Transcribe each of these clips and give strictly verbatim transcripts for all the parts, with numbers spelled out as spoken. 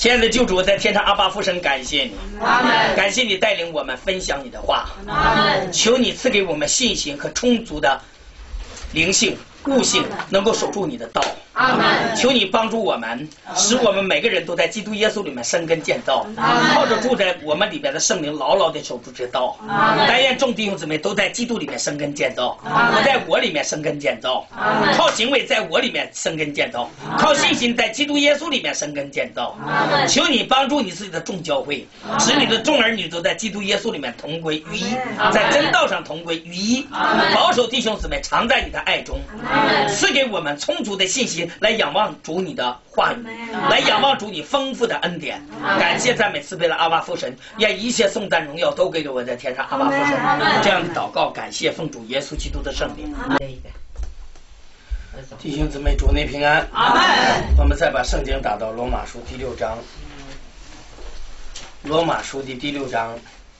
亲爱的救主，在天上阿爸父神，感谢你， 阿门。 感谢你带领我们分享你的话， 阿门。 求你赐给我们信心和充足的灵性、悟性，能够守住你的道。 阿门。 求你帮助我们，使我们每个人都在基督耶稣里面生根建造，靠着住在我们里边的圣灵，牢牢地守住这道。但愿众弟兄姊妹都在基督里面生根建造，我在我里面生根建造，靠行为在我里面生根建造，靠信心在基督耶稣里面生根建造。求你帮助你自己的众教会，使你的众儿女都在基督耶稣里面同归于一，在真道上同归于一，保守弟兄姊妹常在你的爱中，赐给我们充足的信心来仰望主你的话语，来仰望主你丰富的恩典。感谢赞美慈悲的阿爸父神，愿一切颂赞荣耀都给我在天上阿爸父神。这样的祷告，感谢奉主耶稣基督的圣名。弟兄姊妹，主内平安。 阿门。 我们再把圣经打到罗马书第六章，罗马书的第六章。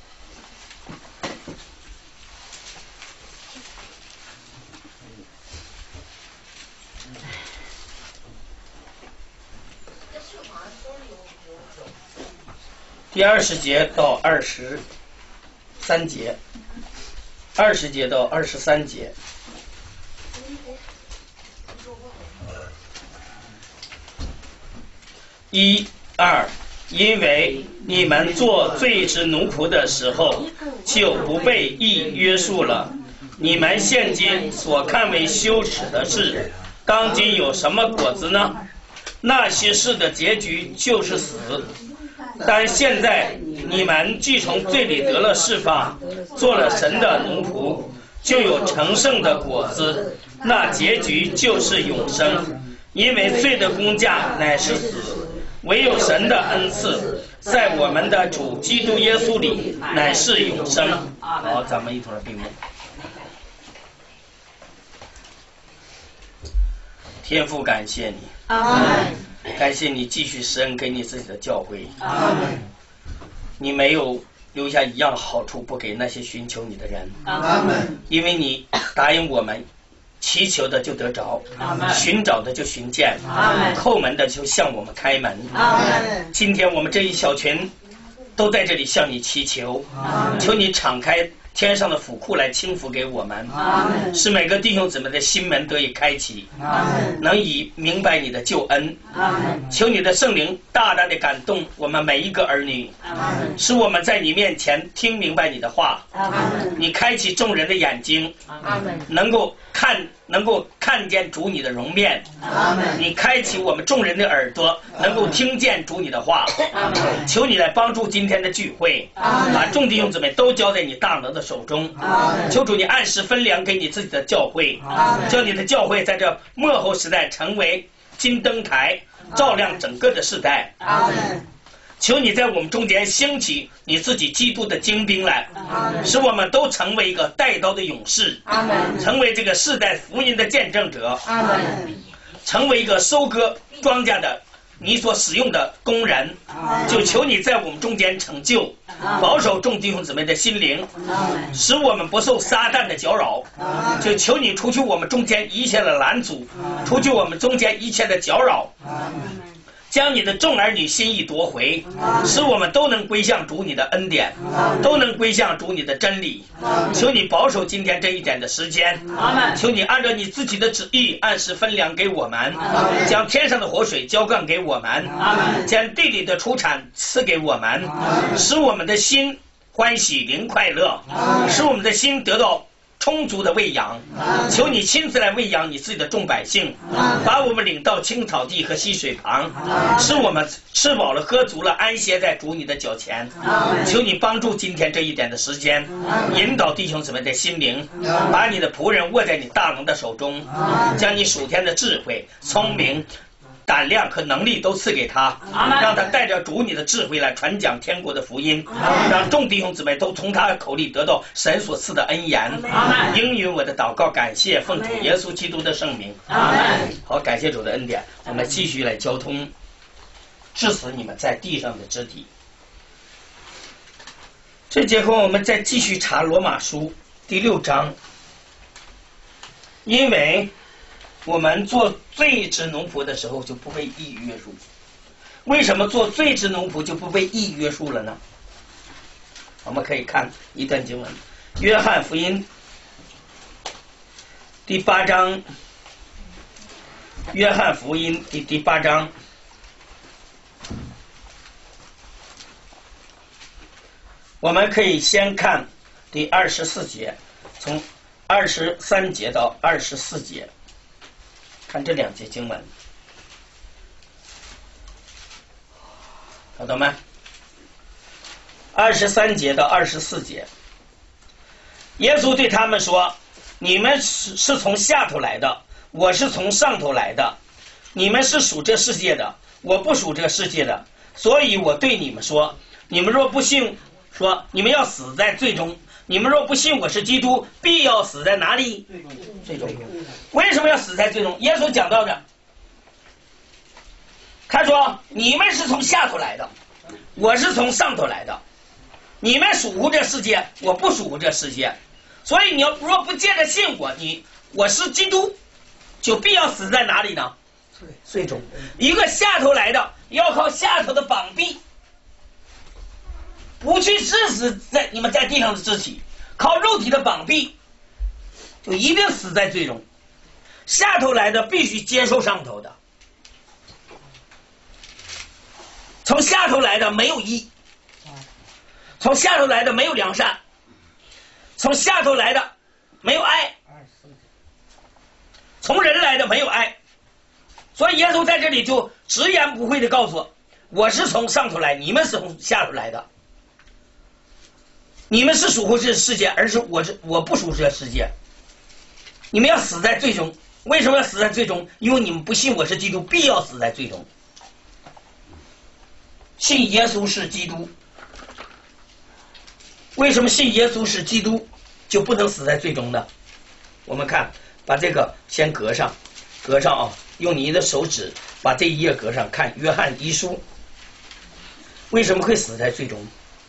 第二十节到二十三节，二十节到二十三节。一二，因为你们做罪之奴仆的时候，就不被义约束了。你们现今所看为羞耻的事，当今有什么果子呢？那些事的结局就是死。但现在你们既从罪里得了释放，做了神的奴仆，就有成圣的果子，那结局就是永生。因为罪的工价乃是死，唯有神的恩赐在我们的主基督耶稣里乃是永生。好，咱们一同来闭目。天父，感谢你， 阿门。 感谢你继续施恩给你自己的教会， 阿门。 你没有留下一样好处不给那些寻求你的人， 阿门。 因为你答应我们，祈求的就得着，寻找的就寻见，叩门的就向我们开门。 阿门。 今天我们这一小群都在这里向你祈求，求你敞开天上的府库来倾覆给我们，使每个弟兄姊妹的心门得以开启，能以明白你的救恩。求你的圣灵大大的感动我们每一个儿女，使我们在你面前听明白你的话，你开启众人的眼睛，能够看能够看见主你的容面，你开启我们众人的耳朵，能够听见主你的话。求你来帮助今天的聚会，把众弟兄姊妹都交在你大能的手中。求主你按时分粮给你自己的教会，叫你的教会在这末后时代成为金灯台，照亮整个的世代。求你在我们中间兴起你自己基督的精兵来，使我们都成为一个带刀的勇士，成为这个世代福音的见证者，成为一个收割庄稼的你所使用的工人。就求你在我们中间成就，保守众弟兄姊妹的心灵，使我们不受撒旦的搅扰。就求你除去我们中间一切的拦阻，除去我们中间一切的搅扰，将你的众儿女心意夺回，使我们都能归向主你的恩典，都能归向主你的真理。求你保守今天这一点的时间，求你按照你自己的旨意按时分粮给我们，将天上的活水浇灌给我们，将地里的出产赐给我们，使我们的心欢喜灵快乐，使我们的心得到充足的喂养。求你亲自来喂养你自己的众百姓，把我们领到青草地和溪水旁，使我们吃饱了喝足了，安歇在主你的脚前。求你帮助今天这一点的时间，引导弟兄姊妹的心灵，把你的仆人握在你大能的手中，将你属天的智慧、聪明、胆量和能力都赐给他，让他带着主你的智慧来传讲天国的福音，让众弟兄姊妹都从他的口里得到神所赐的恩言。应允我的祷告，感谢奉主耶稣基督的圣名。好，感谢主的恩典，我们继续来交通，致死你们在地上的肢体。这节课我们再继续查罗马书第六章，因为我们做罪之奴仆的时候，就不被义约束。 为什么做罪之奴仆就不被义约束了呢？我们可以看一段经文，约翰福音第八章，约翰福音第第八章，我们可以先看第二十四节，从二十三节到二十四节，看这两节经文，好的吗？二十三节到二十四节，耶稣对他们说：“你们是是从下头来的，我是从上头来的。你们是属这世界的，我不属这世界的。所以我对你们说，你们若不信，说你们要死在罪中。你们若不信我是基督，必要死在哪里？罪中。为什么要死在罪中？耶稣讲到的，他说你们是从下头来的，我是从上头来的。你们属乎这世界，我不属乎这世界。所以你要若不借着信我，你我是基督，就必要死在哪里呢？罪中。一个下头来的，要靠下头的膀臂，不去致死在你们在地上的肢体，靠肉体的膀臂，就一定死在罪中。下头来的必须接受上头的，从下头来的没有义，从下头来的没有良善，从下头来的没有爱，从人来的没有爱。所以耶稣在这里就直言不讳的告诉我，我是从上头来，你们是从下头来的。你们是属乎这世界，而是我是我不属这世界。你们要死在罪中。为什么要死在罪中？因为你们不信我是基督，必要死在罪中。信耶稣是基督，为什么信耶稣是基督就不能死在罪中呢？我们看，把这个先隔上，隔上啊，用你的手指把这一页隔上，看约翰一书，为什么会死在罪中？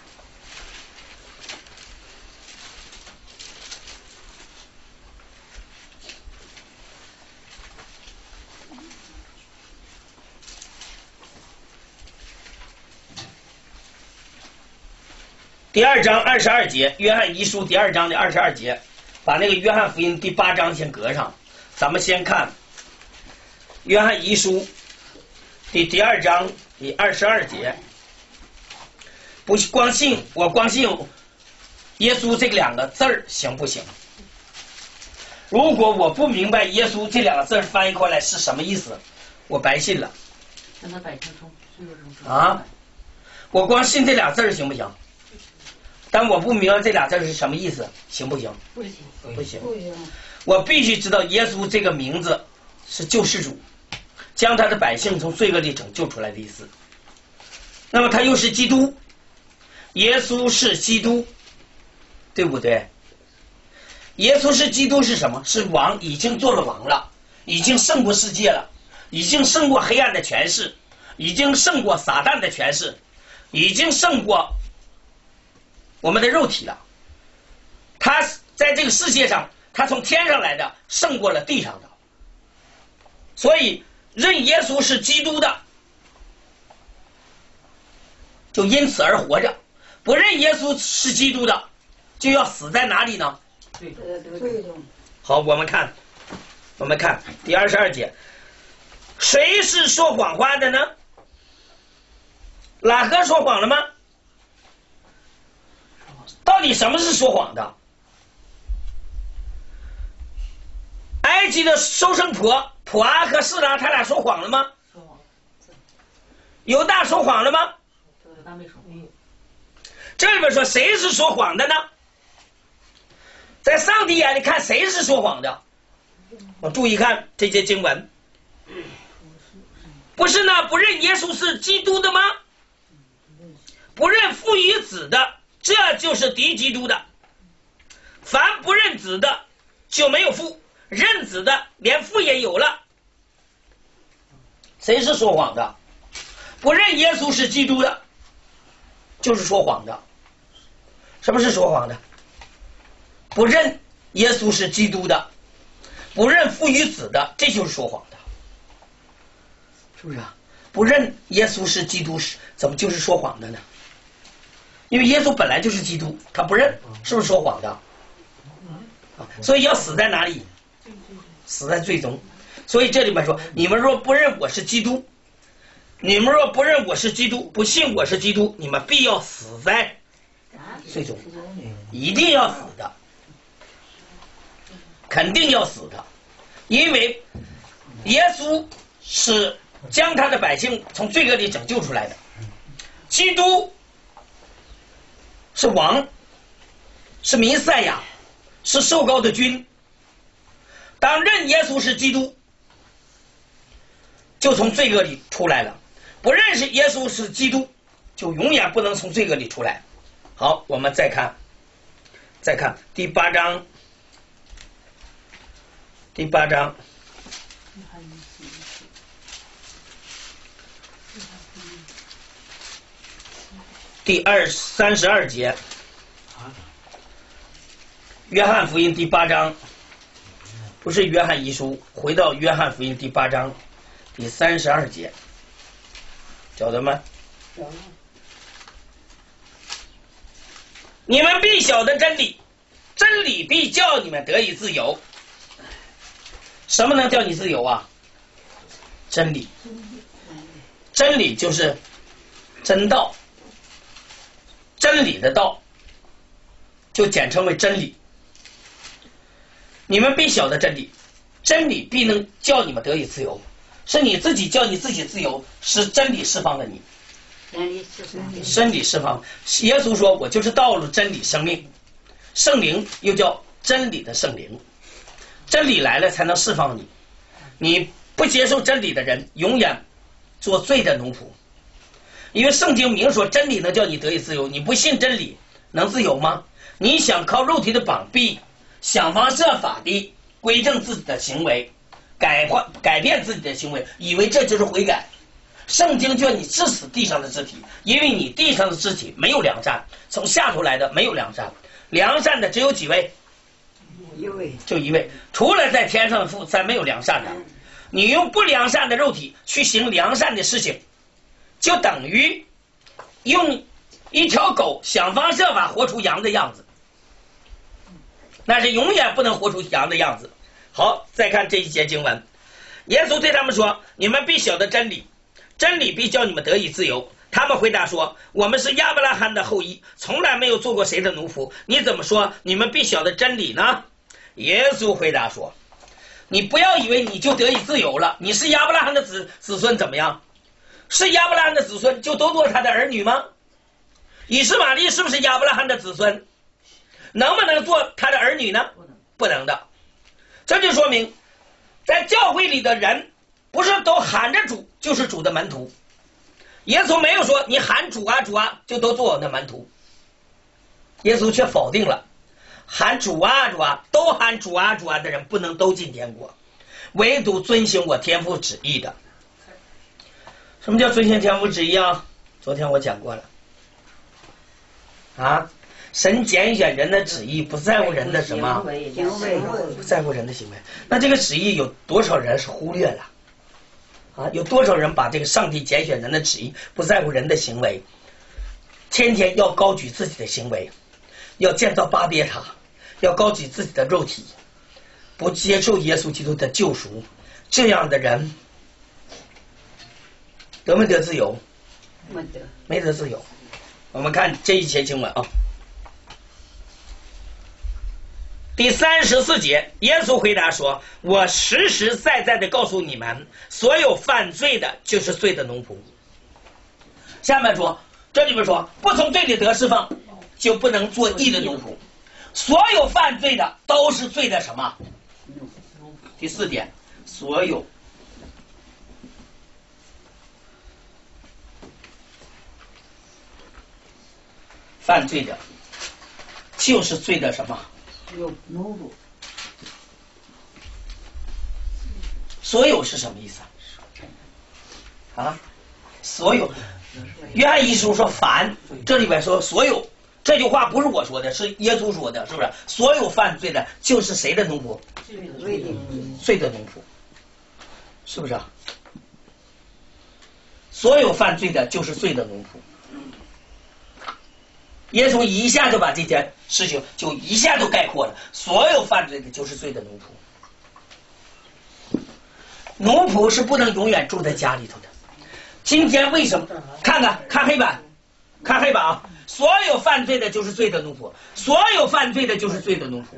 第二章二十二节，约翰一书第二章的二十二节，把那个约翰福音第八章先隔上。咱们先看约翰一书第第二章第二十二节，不光信我光信耶稣这两个字儿行不行？如果我不明白耶稣这两个字儿翻译过来是什么意思，我白信了。 让他摆成中啊，我光信这俩字儿行不行？但我不明白这俩字是什么意思，行不行？ 不行， 不行。我必须知道耶稣这个名字是救世主，将他的百姓从罪恶里拯救出来的意思。那么他又是基督，耶稣是基督，对不对？耶稣是基督是什么？是王，已经做了王了，已经胜过世界了，已经胜过黑暗的权势，已经胜过撒旦的权势，已经胜过我们的肉体了。他在这个世界上，他从天上来的胜过了地上的。所以认耶稣是基督的，就因此而活着；不认耶稣是基督的，就要死在哪里呢？好，我们看，我们看第二十二节，谁是说谎话的呢？喇合说谎了吗？到底什么是说谎的？埃及的收生婆普阿和示拉，他俩说谎了吗？ 说谎。 犹大说谎了吗？ 犹大没说谎。 这里边说谁是说谎的呢？在上帝眼里看谁是说谎的？我注意看这些经文，不是呢？不认耶稣是基督的吗？不认父与子的，这就是敌基督的。凡不认子的，就没有父；认子的，连父也有了。谁是说谎的？不认耶稣是基督的，就是说谎的。什么是说谎的？不认耶稣是基督的，不认父与子的，这就是说谎的，是不是啊？ 不认耶稣是基督是怎么就是说谎的呢？因为耶稣本来就是基督，他不认，是不是说谎的？啊，所以要死在哪里？死在罪中。所以这里面说，你们若不认我是基督，你们若不认我是基督，不信我是基督，你们必要死在罪中，一定要死的，肯定要死的，因为耶稣是将他的百姓从罪恶里拯救出来的，基督是王，是弥赛亚，是受膏的君。当认耶稣是基督，就从罪恶里出来了；不认识耶稣是基督，就永远不能从罪恶里出来。好，我们再看，再看第八章，第八章。第二三十二节，约翰福音第八章，不是约翰一书，回到约翰福音第八章第三十二节，晓得吗？你们必晓得真理，真理必叫你们得以自由。什么能叫你自由啊？真理，真理就是真道。真理的道就简称为真理。你们必晓得真理，真理必能叫你们得以自由。是你自己叫你自己自由，是真理释放了你。真理释放，耶稣说我就是道路真理生命，圣灵又叫真理的圣灵，真理来了才能释放你。你不接受真理的人永远做罪的奴仆，因为圣经明说真理能叫你得以自由，你不信真理能自由吗？你想靠肉体的绑臂，想方设法的规正自己的行为，改换改变自己的行为，以为这就是悔改。圣经叫你治死地上的肢体，因为你地上的肢体没有良善，从下头来的没有良善，良善的只有几位？ 一位， 就一位，除了在天上的父，再没有良善的。你用不良善的肉体去行良善的事情，就等于用一条狗想方设法活出羊的样子，那是永远不能活出羊的样子。好，再看这一节经文，耶稣对他们说，你们必晓得真理，真理必叫你们得以自由。他们回答说，我们是亚伯拉罕的后裔，从来没有做过谁的奴仆，你怎么说你们必晓得真理呢？耶稣回答说，你不要以为你就得以自由了，你是亚伯拉罕的子子孙怎么样？是亚伯拉罕的子孙就都做他的儿女吗？以实玛利是不是亚伯拉罕的子孙？能不能做他的儿女呢？不能的。这就说明在教会里的人不是都喊着主就是主的门徒。耶稣没有说你喊主啊主啊就都做我的门徒，耶稣却否定了喊主啊主啊都喊主啊主啊的人不能都进天国，唯独遵行我天父旨意的。什么叫遵行天父旨意啊？昨天我讲过了啊，神拣选人的旨意不在乎人的什么，不在乎人的行为。那这个旨意有多少人是忽略了啊？有多少人把这个上帝拣选人的旨意不在乎人的行为，天天要高举自己的行为，要建造巴别塔，要高举自己的肉体，不接受耶稣基督的救赎，这样的人得没得自由？ 没得， 没得自由。我们看这一节经文啊，第三十四节，耶稣回答说，我实实在在的告诉你们，所有犯罪的就是罪的奴仆。下面说，这里面说，不从罪里得释放，就不能做义的奴仆。所有犯罪的都是罪的什么？第四点，所有犯罪的就是罪的什么？ 有奴仆。 所有是什么意思啊？所有，约翰一书说凡，这里边说所有，这句话不是我说的，是耶稣说的，是不是？所有犯罪的就是谁的奴仆？罪的奴仆，是不是啊？ 所有犯罪的就是罪的奴仆。耶稣一下就把这件事情就一下就概括了，所有犯罪的就是罪的奴仆。奴仆是不能永远住在家里头的。今天为什么？看看看黑板，看黑板啊！所有犯罪的就是罪的奴仆，所有犯罪的就是罪的奴仆，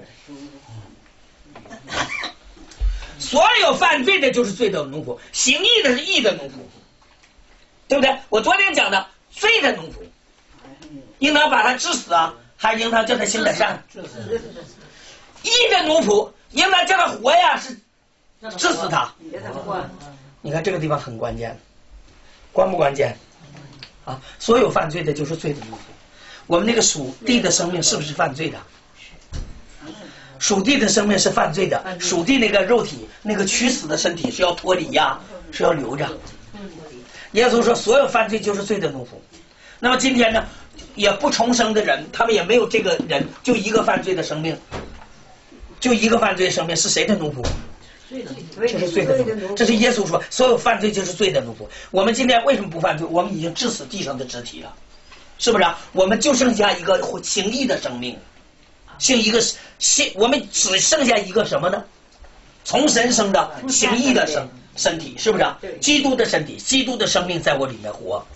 所有犯罪的就是罪的奴仆，行义的是义的奴仆，对不对？我昨天讲的罪的奴仆。应当把他治死啊，还是应当叫他行点善？义的奴仆应当叫他活呀，是治死他。你看这个地方很关键，关不关键？啊，所有犯罪的就是罪的奴仆。我们那个属地的生命是不是犯罪的？属地的生命是犯罪的，属地那个肉体那个屈死的身体是要脱离呀，是要留着。耶稣说，所有犯罪就是罪的奴仆。那么今天呢？也不重生的人，他们也没有这个人，就一个犯罪的生命，就一个犯罪生命是谁的奴仆？这是罪的奴仆。这是耶稣说，所有犯罪就是罪的奴仆。我们今天为什么不犯罪？我们已经致死地上的肢体了，是不是啊？我们就剩下一个行义的生命，剩一个行，我们只剩下一个什么呢？从神生的行义的身身体，是不是啊？基督的身体，基督的生命在我里面活。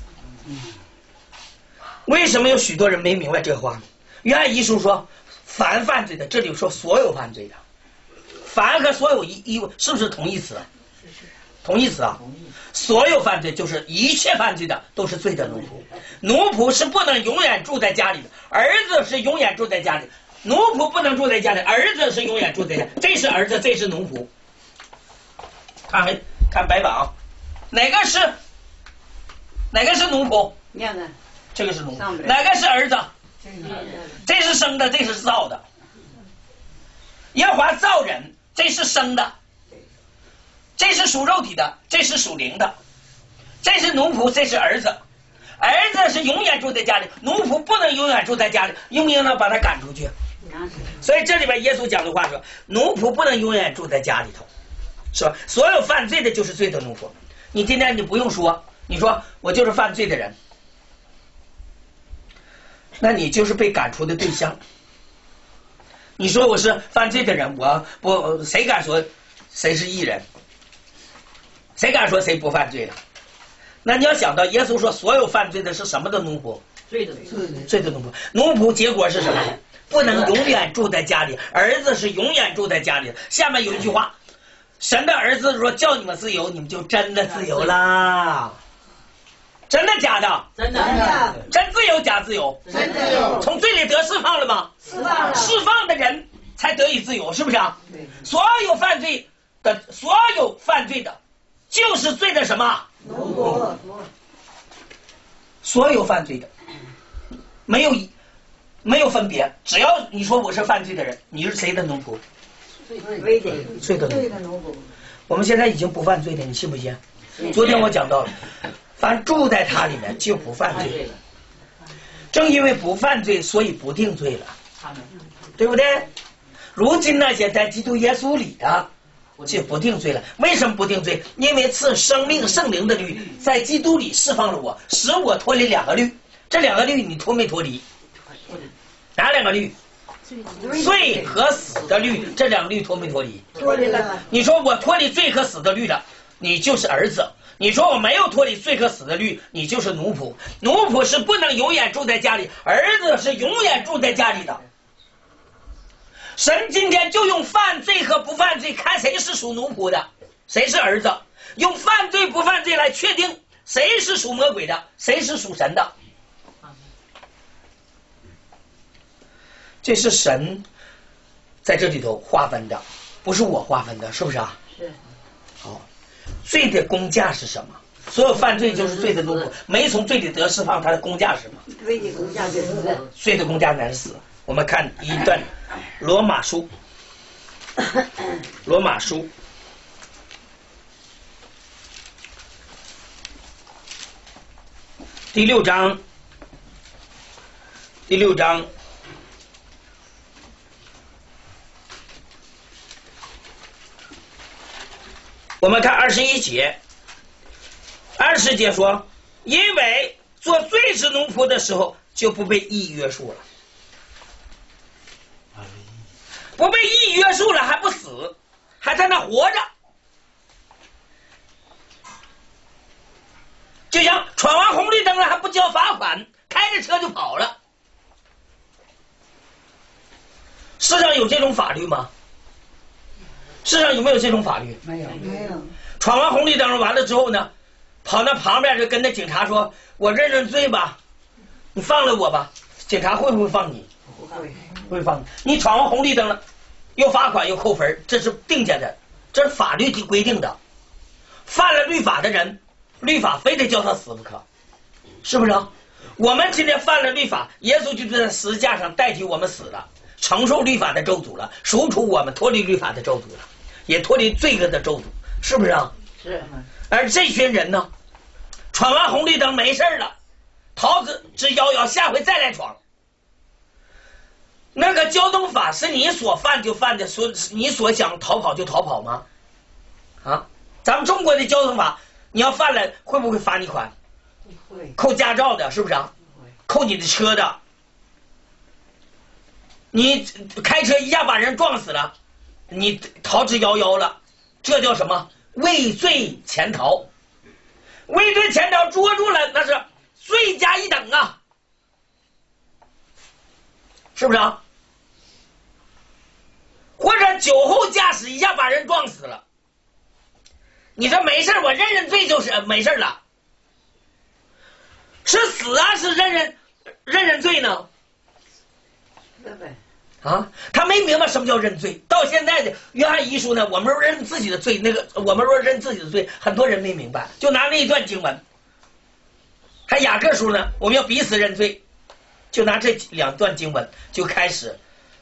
为什么有许多人没明白这话呢？约翰一书说，凡犯罪的，这里说所有犯罪的，凡和所有一一是不是同义词？同义词啊！所有犯罪就是一切犯罪的都是罪的奴仆。奴仆是不能永远住在家里的，儿子是永远住在家里。奴仆不能住在家里，儿子是永远住在家里。这是儿子，这是奴仆。看看白板啊，哪个是哪个是奴仆？这个是奴仆，哪个是儿子？这是生的，这是造的。耶和华造人，这是生的，这是属肉体的，这是属灵的。这是奴仆，这是儿子。儿子是永远住在家里，奴仆不能永远住在家里，应不应当把他赶出去？所以这里边耶稣讲的话说，奴仆不能永远住在家里头，是吧？所有犯罪的就是罪的奴仆。你今天你不用说，你说我就是犯罪的人。那你就是被赶出的对象。你说我是犯罪的人，我不谁敢说谁是义人？谁敢说谁不犯罪了？那你要想到耶稣说，所有犯罪的是什么的奴仆？ 罪的罪的奴仆。奴仆结果是什么？不能永远住在家里，儿子是永远住在家里。下面有一句话，神的儿子说叫你们自由，你们就真的自由啦。真的假的？ 真的。 真自由假自由？ 真自由。 从罪里得释放了吗？ 释放了。 释放的人才得以自由，是不是啊？所有犯罪的，所有犯罪的，就是罪的什么？ 奴仆。 所有犯罪的，没有没有分别，只要你说我是犯罪的人，你是谁的奴仆？ 罪的。 罪的奴仆。我们现在已经不犯罪了，你信不信？昨天我讲到了。凡住在他里面就不犯罪，正因为不犯罪，所以不定罪了，对不对？如今那些在基督耶稣里的就不定罪了。为什么不定罪？因为赐生命圣灵的律在基督里释放了我，使我脱离两个律。这两个律你脱没脱离？哪两个律？罪和死的律，这两个律脱没脱离？ 脱离了。 你说我脱离罪和死的律了，你就是儿子。你说我没有脱离罪和死的律，你就是奴仆。奴仆是不能永远住在家里，儿子是永远住在家里的。神今天就用犯罪和不犯罪看谁是属奴仆的，谁是儿子，用犯罪不犯罪来确定谁是属魔鬼的，谁是属神的。这是神在这里头划分的，不是我划分的，是不是啊？ 是。 好。罪的工价是什么？所有犯罪就是罪的奴仆，没从罪里得释放，他的工价是什么？ 罪的工价就是死。 罪的工价乃是死。我们看一段罗马书，罗马书第六章，第六章。我们看二十一节，二十节说， 因为做罪之奴仆的时候就不被义约束了，不被义约束了还不死，还在那活着。就像闯完红绿灯了还不交罚款，开着车就跑了。世上有这种法律吗？世上有没有这种法律？ 没有，没有。 闯完红绿灯完了之后呢，跑那旁边就跟那警察说：“我认认罪吧，你放了我吧。”警察会不会放你？ 不会， 不会放你。你闯完红绿灯了，又罚款又扣分，这是定下的，这是法律规定的。犯了律法的人，律法非得叫他死不可，是不是啊？我们今天犯了律法，耶稣就在十字架上代替我们死了，承受律法的咒诅了，赎出我们脱离律法的咒诅了，也脱离罪恶的咒诅，是不是啊？ 是。 而这群人呢，闯完红绿灯没事了，逃之之夭夭，下回再来闯。那个交通法是你所犯就犯的，说你所想逃跑就逃跑吗？啊，咱们中国的交通法，你要犯了会不会罚你款？ 会。 扣驾照的，是不是啊？扣你的车的。你开车一下把人撞死了，你逃之夭夭了，这叫什么？畏罪潜逃。畏罪潜逃捉住了，那是罪加一等啊，是不是啊？或者酒后驾驶一下把人撞死了，你说没事我认认罪就是没事了，是死啊是认认认认罪呢？ 对呗。 啊，他没明白什么叫认罪。到现在的约翰一书呢，我们说认自己的罪，那个我们说认自己的罪，很多人没明白。就拿那一段经文，还雅各书呢，我们要彼此认罪，就拿这两段经文就开始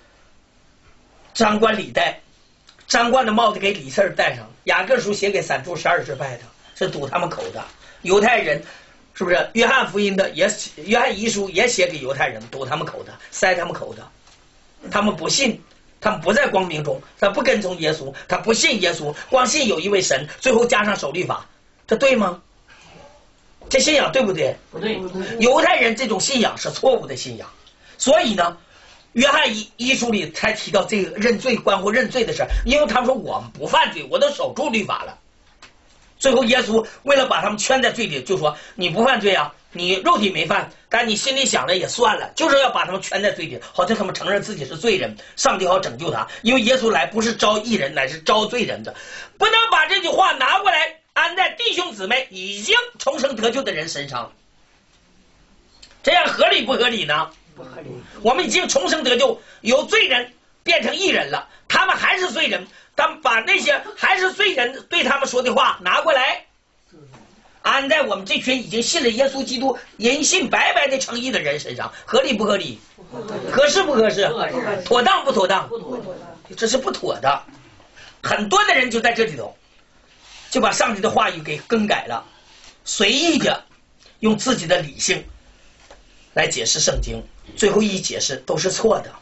张冠李戴，张冠的帽子给李四戴上。雅各书写给散住十二支派的，是堵他们口的。犹太人是不是？约翰福音的也，约翰一书也写给犹太人，堵他们口的，塞他们口的。他们不信，他们不在光明中，他不跟从耶稣，他不信耶稣，光信有一位神，最后加上守律法，这对吗？这信仰对不对？ 不对。 犹太人这种信仰是错误的信仰，所以呢，约翰一一书里才提到这个认罪，关乎认罪的事，因为他们说我们不犯罪，我都守住律法了。最后耶稣为了把他们圈在罪里，就说你不犯罪啊，你肉体没犯，但你心里想了也算了，就是要把他们圈在罪里，好叫他们承认自己是罪人，上帝好拯救他。因为耶稣来不是招义人，乃是招罪人的，不能把这句话拿过来安在弟兄姊妹已经重生得救的人身上，这样合理不合理呢？ 不合理。 我们已经重生得救，由罪人变成义人了，他们还是罪人，他们把那些还是罪人对他们说的话拿过来安在我们这群已经信了耶稣基督人信白白的诚意的人身上，合理不合理？合适不合适？妥当不妥当？这是不妥的。很多的人就在这里头就把上帝的话语给更改了，随意的用自己的理性来解释圣经，最后一解释都是错的。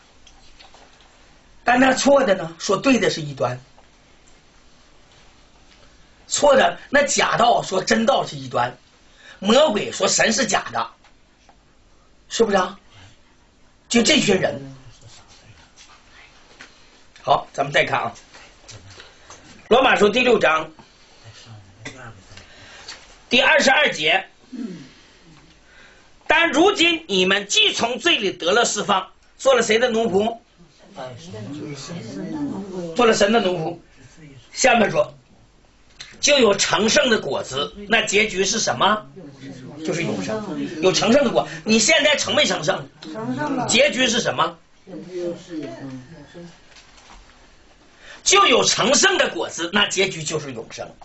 但那错的呢，说对的是一端，错的那假道说真道是一端，魔鬼说神是假的，是不是啊？就这群人。好，咱们再看啊，罗马书第六章第二十二节，但如今你们既从罪里得了释放，做了谁的奴仆？做了神的奴仆。下面说就有成圣的果子，那结局是什么？就是永生。有成圣的果，你现在成没成圣？结局是什么？就有成圣的果子，那结局就是永生，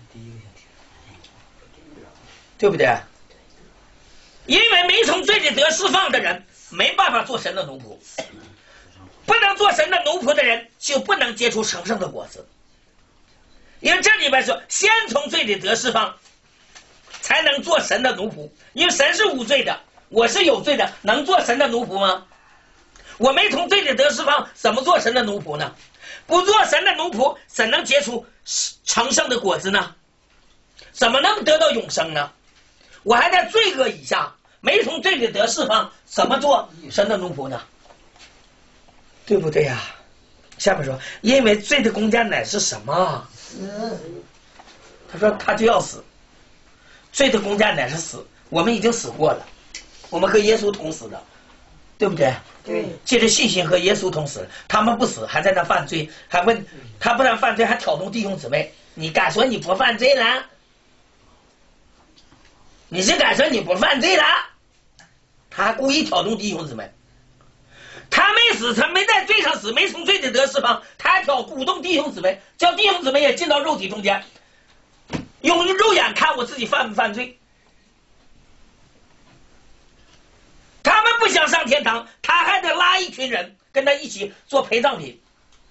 对不对？因为没从罪里得释放的人没办法做神的奴仆，不能做神的奴仆的人就不能结出成圣的果子。因为这里边说先从罪里得释放才能做神的奴仆，因为神是无罪的，我是有罪的，能做神的奴仆吗？我没从罪里得释放，怎么做神的奴仆呢？不做神的奴仆，怎能结出成圣的果子呢？怎么能得到永生呢？ 我还在罪恶以下，没从罪里得释放，怎么做神的奴仆呢？对不对呀、啊？下面说，因为罪的工价乃是什么？死。他说他就要死，罪的工价乃是死。我们已经死过了，我们和耶稣同死的，对不对？ 对。 借着信心和耶稣同死，他们不死，还在那犯罪，还问他不但犯罪，还挑动弟兄姊妹。你敢说你不犯罪了？你是敢说你不犯罪了？他还故意挑动弟兄姊妹。他没死，他没在罪上死，没从罪里得释放，他还挑鼓动弟兄姊妹，叫弟兄姊妹也进到肉体中间，用肉眼看我自己犯不犯罪。他们不想上天堂，他还得拉一群人跟他一起做陪葬品。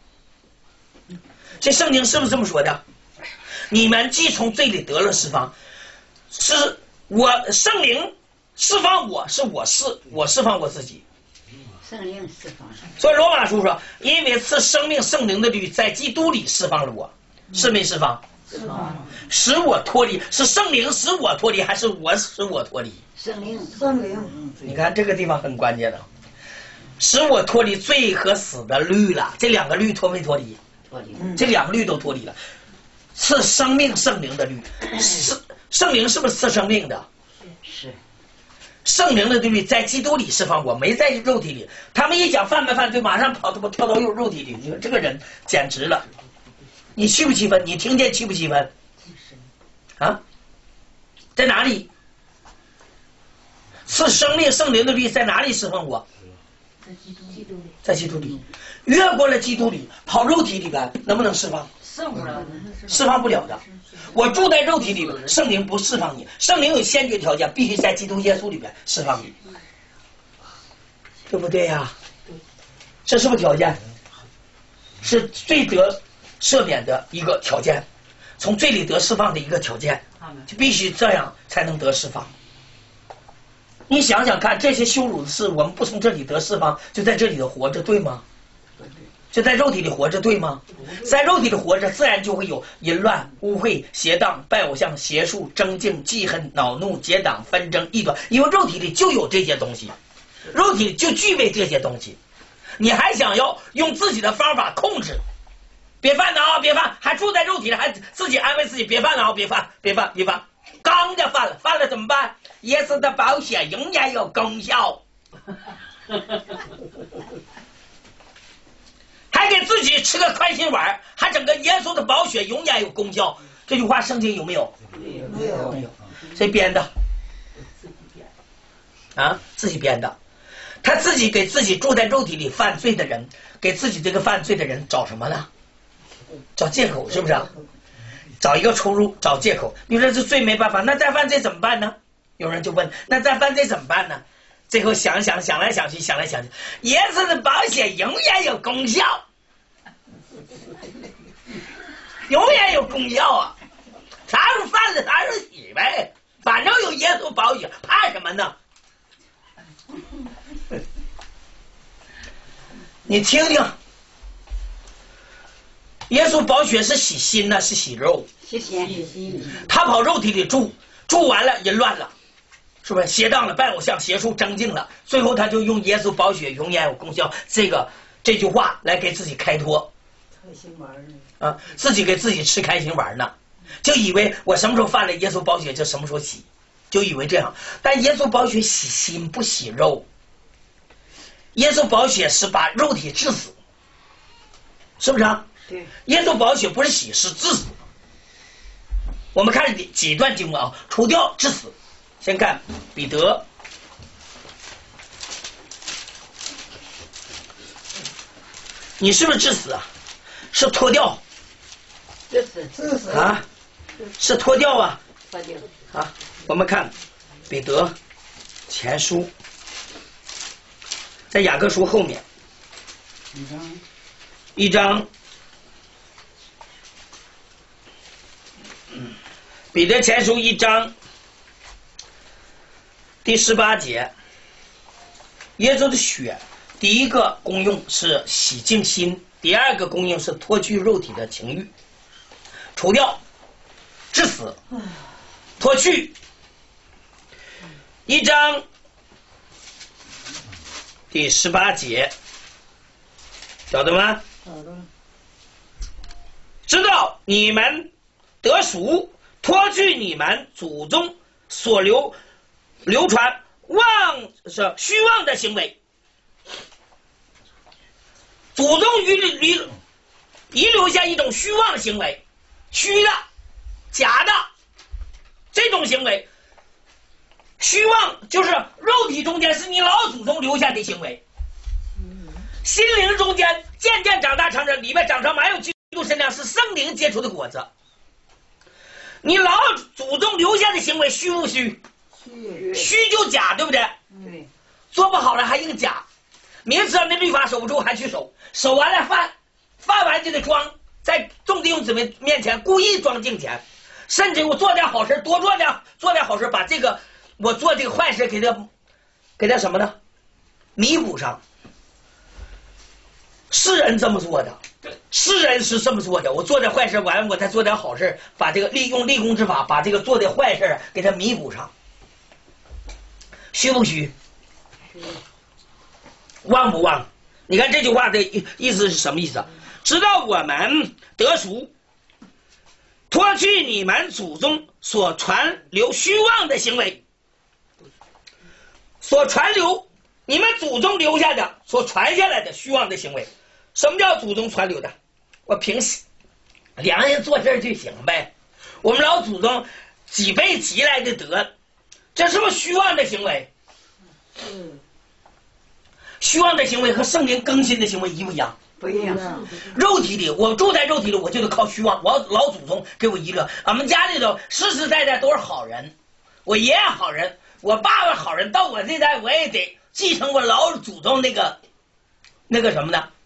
这圣经是不是这么说的？你们既从罪里得了释放，是我圣灵释放我，是我释我释放我自己。 圣灵释放。 所以罗马书说，因为赐生命圣灵的律在基督里释放了我，是没释放？ 释放。 使我脱离，是圣灵使我脱离，还是我使我脱离？ 圣灵，圣灵。 你看这个地方很关键的，使我脱离罪和死的律了。这两个律脱没脱离？ 脱离。 这两个律都脱离了。赐生命圣灵的律，是圣灵是不是赐生命的？ 是。 圣灵的律在基督里释放我，没在肉体里。他们一讲犯没犯罪，马上跑跳跳到肉肉体里。你说这个人简直了，你气不气愤？你听见气不气愤？啊，在哪里？赐生命圣灵的律在哪里释放我？ 在基督里， 在基督里，越过了基督里，跑肉体里边，能不能释放？ 释不了， 释放不了的。我住在肉体里边，圣灵不释放你，圣灵有先决条件，必须在基督耶稣里边释放你，对不对呀、啊？这是不是条件？是罪得赦免的一个条件，从罪里得释放的一个条件，就必须这样才能得释放。你想想看，这些羞辱的事，我们不从这里得释放，就在这里头活着，对吗？就在肉体里活着，对吗？在肉体里活着，自然就会有淫乱、污秽、邪荡、拜偶像、邪术、争竞、记恨、恼怒、结党、纷争、异端，因为肉体里就有这些东西，肉体就具备这些东西。你还想要用自己的方法控制，别犯了啊，别犯，还住在肉体里，还自己安慰自己，别犯了啊，别犯，别犯，别犯，刚的犯了，犯了怎么办？耶稣的宝血仍然有功效。还给自己吃个开心丸，还整个耶稣的宝血永远有功效。这句话圣经有没有？ 没有， 没有。谁编的？啊，自己编的。他自己给自己住在肉体里犯罪的人，给自己这个犯罪的人找什么呢？找借口，是不是？找一个出路，找借口。你说这罪没办法，那再犯罪怎么办呢？有人就问，那再犯罪怎么办呢？最后想想想来想去，想来想去，耶稣的宝血永远有功效，永远有功效啊！啥时候犯了啥时候洗呗，反正有耶稣宝血，怕什么呢？你听听，耶稣宝血是洗心呢，是洗肉？ 洗心。 他跑肉体里住，住完了淫乱了。是不是邪荡了、拜偶像、邪术、争竞了？最后他就用耶稣宝血永远有功效这个这句话来给自己开脱， 开心丸呢？ 啊，自己给自己吃开心丸呢，就以为我什么时候犯了耶稣宝血就什么时候洗，就以为这样。但耶稣宝血洗心不洗肉，耶稣宝血是把肉体致死，是不是啊？ 对。 耶稣宝血不是洗，是致死。我们看几段经文啊，除掉致死。先看彼得，你是不是致死啊？是脱掉？ 致死，致死啊？是脱掉啊？ 脱掉啊！我们看彼得前书，在雅各书后面一张， 一章，彼得前书一章。第十八节，耶稣的血，第一个功用是洗净心，第二个功用是脱去肉体的情欲，除掉致死，脱去一章第十八节，晓得吗？ 好的。 知道你们得赎，脱去你们祖宗所流流传妄是虚妄的行为，祖宗遗遗遗留下一种虚妄行为，虚的、假的这种行为。虚妄就是肉体中间是你老祖宗留下的行为，心灵中间渐渐长大成人，里面长成满有基督身量，是圣灵结出的果子。你老祖宗留下的行为虚不虚？ 虚虚就假，对不对？ 对。 做不好了还硬假，明知道那律法守不住还去守，守完了犯，犯完就得装，在众弟兄姊妹面前故意装敬虔，甚至我做点好事，多做点做点好事，把这个我做这个坏事给他给他什么呢？弥补上。世人这么做的，世人是这么做的。我做点坏事完，我再做点好事，把这个利用立功之法，把这个做的坏事给他弥补上。虚不虚？妄不妄？你看这句话的意思是什么意思？直到我们得赎，脱去你们祖宗所传流虚妄的行为，所传流你们祖宗留下的、所传下来的虚妄的行为。什么叫祖宗传流的？我凭良心做事就行呗。我们老祖宗几辈积来的德，这是不是虚妄的行为？ 嗯。 虚妄的行为和圣灵更新的行为一不一样？ 不一样。 肉体里，我住在肉体里，我就得靠虚妄。我老祖宗给我遗留，俺们家里头世世代代都是好人，我爷爷好人，我爸爸好人，到我这代我也得继承我老祖宗那个那个什么呢？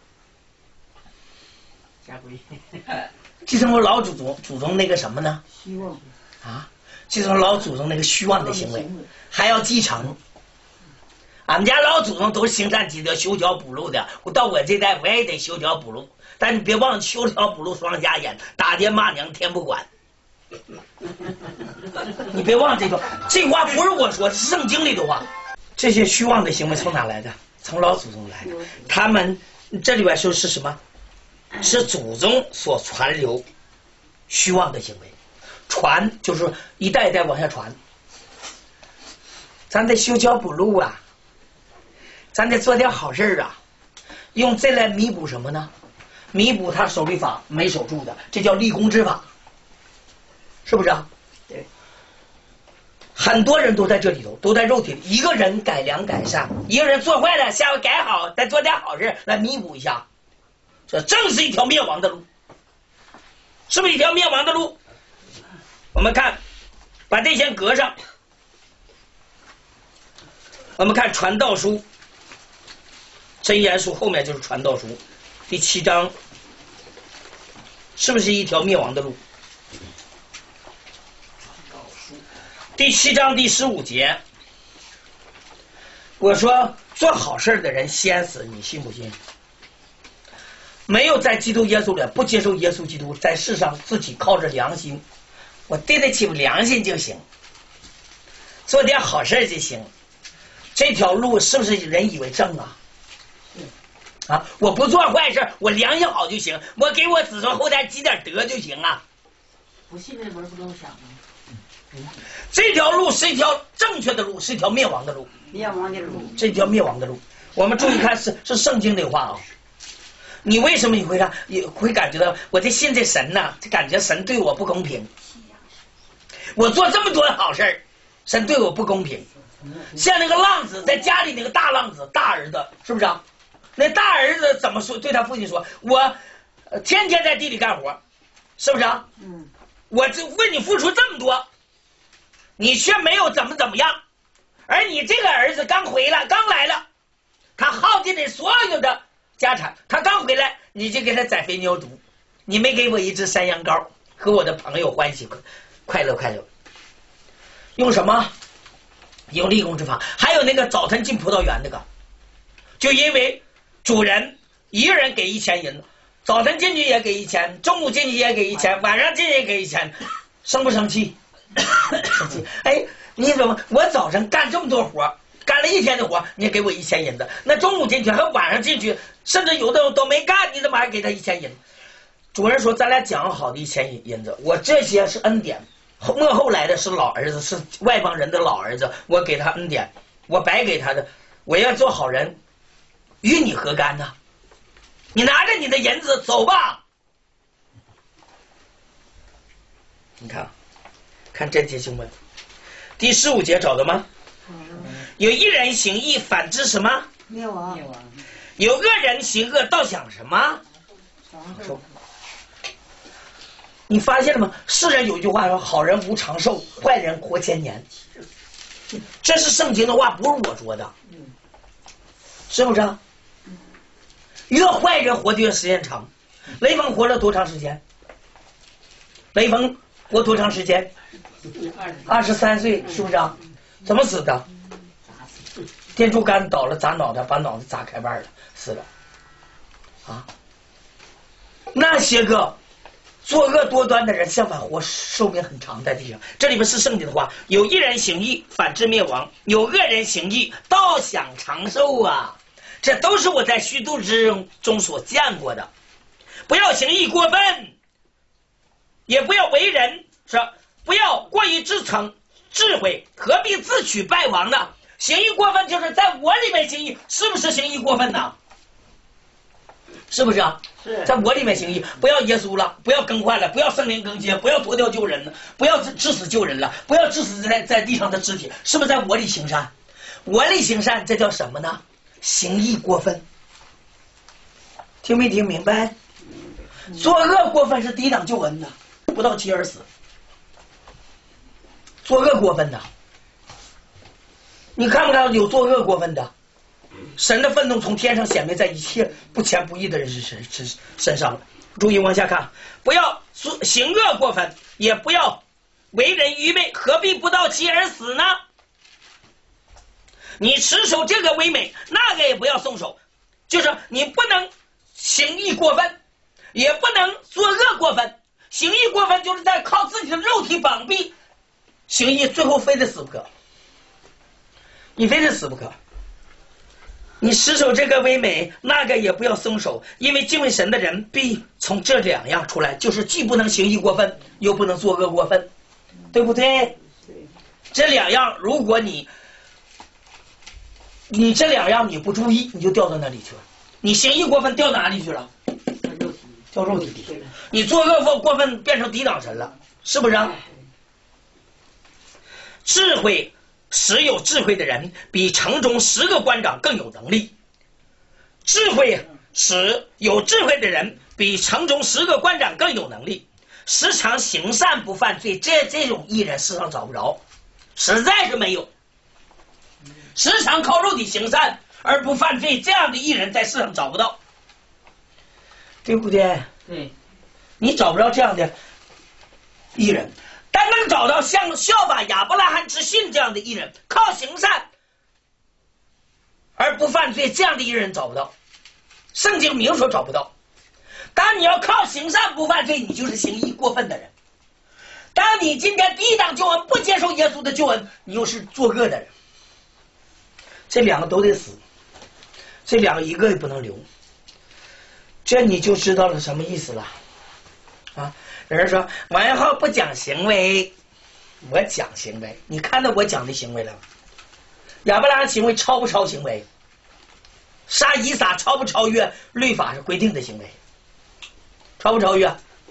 家规。 继承我老祖宗祖宗那个什么呢？ 希望啊，继承老祖宗那个虚妄的行为，还要继承。俺们家老祖宗都是行善积德、修桥补路的，我到我这代我也得修桥补路。但你别忘了，修桥补路双瞎眼，打爹骂娘天不管。你别忘了这个，这话不是我说，是圣经里的话。这些虚妄的行为从哪来的？从老祖宗来的。他们这里边说是什么？是祖宗所传流虚妄的行为，传就是一代一代往下传。咱得修桥补路啊，咱得做点好事啊，用这来弥补什么呢？弥补他守律法没守住的，这叫立功之法，是不是啊？ 对。 很多人都在这里头，都在肉体里。一个人改良改善，一个人做坏了，下回改好，再做点好事来弥补一下。这正是一条灭亡的路，是不是一条灭亡的路？我们看，把这先搁上。我们看传道书，箴言书后面就是传道书，第七章，是不是一条灭亡的路？第七章第十五节，我说做好事的人先死，你信不信？没有在基督耶稣里不接受耶稣基督，在世上自己靠着良心，我对得起良心就行，做点好事就行。这条路是不是人以为正啊？啊，我不做坏事，我良心好就行，我给我子孙后代积点德就行啊。 不信那门不这么想吗？ 这条路是一条正确的路，是一条灭亡的路。 灭亡的路， 这条灭亡的路。我们注意看，是是圣经的话啊。你为什么你会让也会感觉到我这信这神呢、啊？就感觉神对我不公平。我做这么多好事，神对我不公平。像那个浪子在家里那个大浪子大儿子，是不是啊？那大儿子怎么说？对他父亲说：“我天天在地里干活，是不是啊？ 嗯， 我就为你付出这么多，你却没有怎么怎么样。而你这个儿子刚回来，刚来了，他耗尽你所有的家产，他刚回来你就给他宰肥牛犊，你没给我一只山羊羔和我的朋友欢喜快乐快乐。用什么？用立功之法。还有那个早晨进葡萄园那个，就因为主人一个人给一千银子，早晨进去也给一千，中午进去也给一千，晚上进去也给一千，生不生气？生气。哎， 你怎么我早晨干这么多活，干了一天的活，你给我一千银子，那中午进去还晚上进去，甚至有的都没干，你怎么还给他一千银子？主人说咱俩讲好的一千银子，我这些是恩典，幕后来的是老儿子，是外邦人的老儿子，我给他恩典，我白给他的，我要做好人，与你何干呢？你拿着你的银子走吧。你看，看这节经文，第十五节找到吗？有一人行义，反之什么？ 灭亡。 有恶人行恶，倒想什么？ 长寿。 你发现了吗？世人有句话说：“好人无长寿，坏人活千年。”这是圣经的话，不是我说的，是不是啊？越坏人活得越时间长。雷锋活了多长时间？雷锋活多长时间？二十三岁，是不是啊？怎么死的？电柱杆倒了，砸脑袋，把脑袋砸开半了，死了。啊，那些个作恶多端的人，相反活寿命很长，在地上。这里面是圣经的话：有一人行义，反之灭亡；有恶人行义，倒想长寿啊！这都是我在虚度之中所见过的。不要行义过分，也不要为人，是不要过于自逞智慧，何必自取败亡呢？行义过分就是在我里面行义，是不是行义过分呢？是不是啊？ 是在我里面行义，不要耶稣了，不要更换了，不要圣灵更接，不要脱掉救人了，不要致死救人了，不要致死在在地上的肢体，是不是在我里行善？我里行善，这叫什么呢？行义过分。听没听明白？作恶过分是抵挡救恩的，不到期而死。作恶过分的，你看不看有作恶过分的？神的愤怒从天上显明在一切不虔不义的人身身身上了。注意往下看，不要行恶过分，也不要为人愚昧，何必不到期而死呢？你持守这个为美，那个也不要松手，就是你不能行义过分，也不能作恶过分。行义过分就是在靠自己的肉体绑臂行义，最后非得死不可，你非得死不可。你持守这个为美，那个也不要松手，因为敬畏神的人必从这两样出来，就是既不能行义过分，又不能作恶过分，对不对？这两样，如果你你这两样你不注意，你就掉到那里去了。你行义过分掉哪里去了？掉肉体里。你作恶过分变成抵挡神了，是不是啊？智慧使有智慧的人比城中十个官长更有能力。智慧使有智慧的人比城中十个官长更有能力。时常行善不犯罪，这这种艺人世上找不着，实在是没有。时常靠肉体行善而不犯罪，这样的艺人在世上找不到，对不对？ 对， 你找不着这样的艺人。但能找到像效法亚伯拉罕之信这样的艺人，靠行善而不犯罪，这样的艺人找不到，圣经明说找不到。当你要靠行善不犯罪，你就是行义过分的人。当你今天抵挡救恩，不接受耶稣的救恩，你又是作恶的人。这两个都得死，这两个一个也不能留。这你就知道了什么意思了啊？有人说王元浩不讲行为，我讲行为，你看到我讲的行为了吗？亚伯拉罕行为超不超行为？杀以撒超不超越律法是规定的行为？超不超越？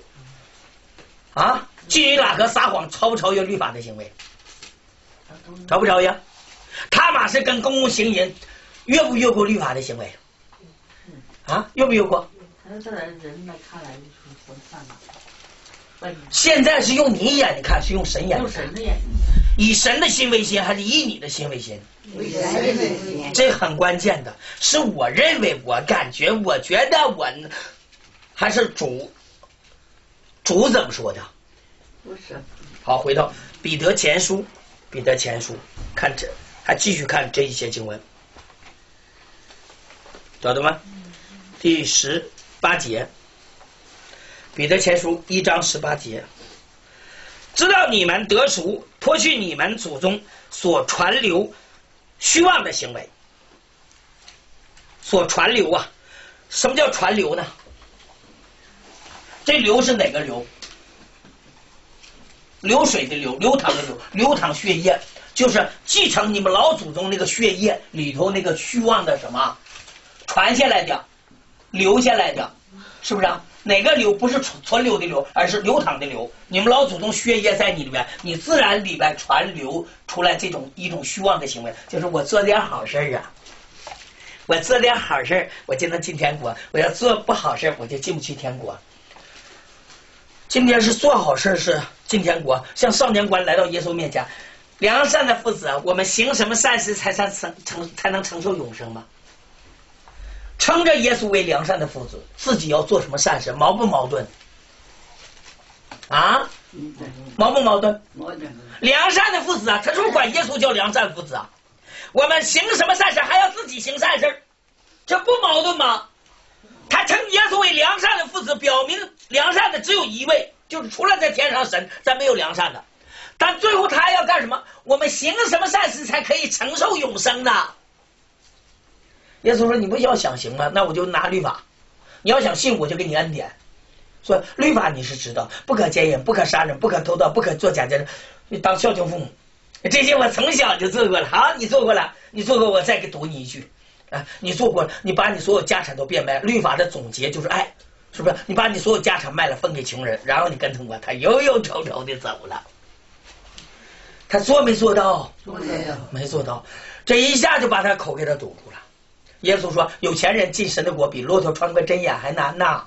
啊，基于喇合撒谎超不超越律法的行为？超不超越？他马是跟公共行淫越不越过律法的行为？啊，越不越过？ 反正这人人来看来就是分散了。 现在是用你眼，你看是用神眼， 用神的眼， 以神的心为心，还是以你的心为心？ 为神为心， 这很关键的，是我认为，我感觉，我觉得我，还是主，主怎么说的？ 不是。 好，回到彼得前书，彼得前书，看这，还继续看这一些经文，找到吗？第十八节。彼得前书一章十八节，知道你们得赎， 脱去你们祖宗所传流虚妄的行为。所传流啊，什么叫传流呢？这流是哪个流？流水的流，流淌的流，流淌血液，就是继承你们老祖宗那个血液里头那个虚妄的什么传下来的，留下来的，是不是啊？哪个流不是存留的流，而是流淌的流？你们老祖宗血液在你里边，你自然里边传流出来这种一种虚妄的行为，就是我做点好事啊，我做点好事我就能进天国，我要做不好事我就进不去天国。今天是做好事是进天国，像少年官来到耶稣面前，良善的父子，我们行什么善事才才承承才能承受永生吗？称着耶稣为良善的父子，自己要做什么善事，矛不矛盾？啊，矛不矛盾？ 矛盾。 良善的父子啊，他是不是管耶稣叫良善父子啊？我们行什么善事还要自己行善事，这不矛盾吗？他称耶稣为良善的父子，表明良善的只有一位，就是除了在天上神，咱没有良善的。但最后他还要干什么？我们行什么善事才可以承受永生呢？耶稣说：“你不要想行吗？那我就拿律法。你要想信，我就给你恩典。说律法你是知道，不可奸淫，不可杀人，不可偷盗，不可作假见证，你当孝敬父母。这些我从小就做过了。好，你做过了，你做过，我再给读你一句。啊，你做过了，你把你所有家产都变卖。律法的总结就是爱，是不是？你把你所有家产卖了，分给穷人，然后你跟从我，他忧忧愁愁的走了。他做没做到？没做到。这一下就把他口给他堵住了。耶稣说：“有钱人进神的国比骆驼穿过针眼还难呐！”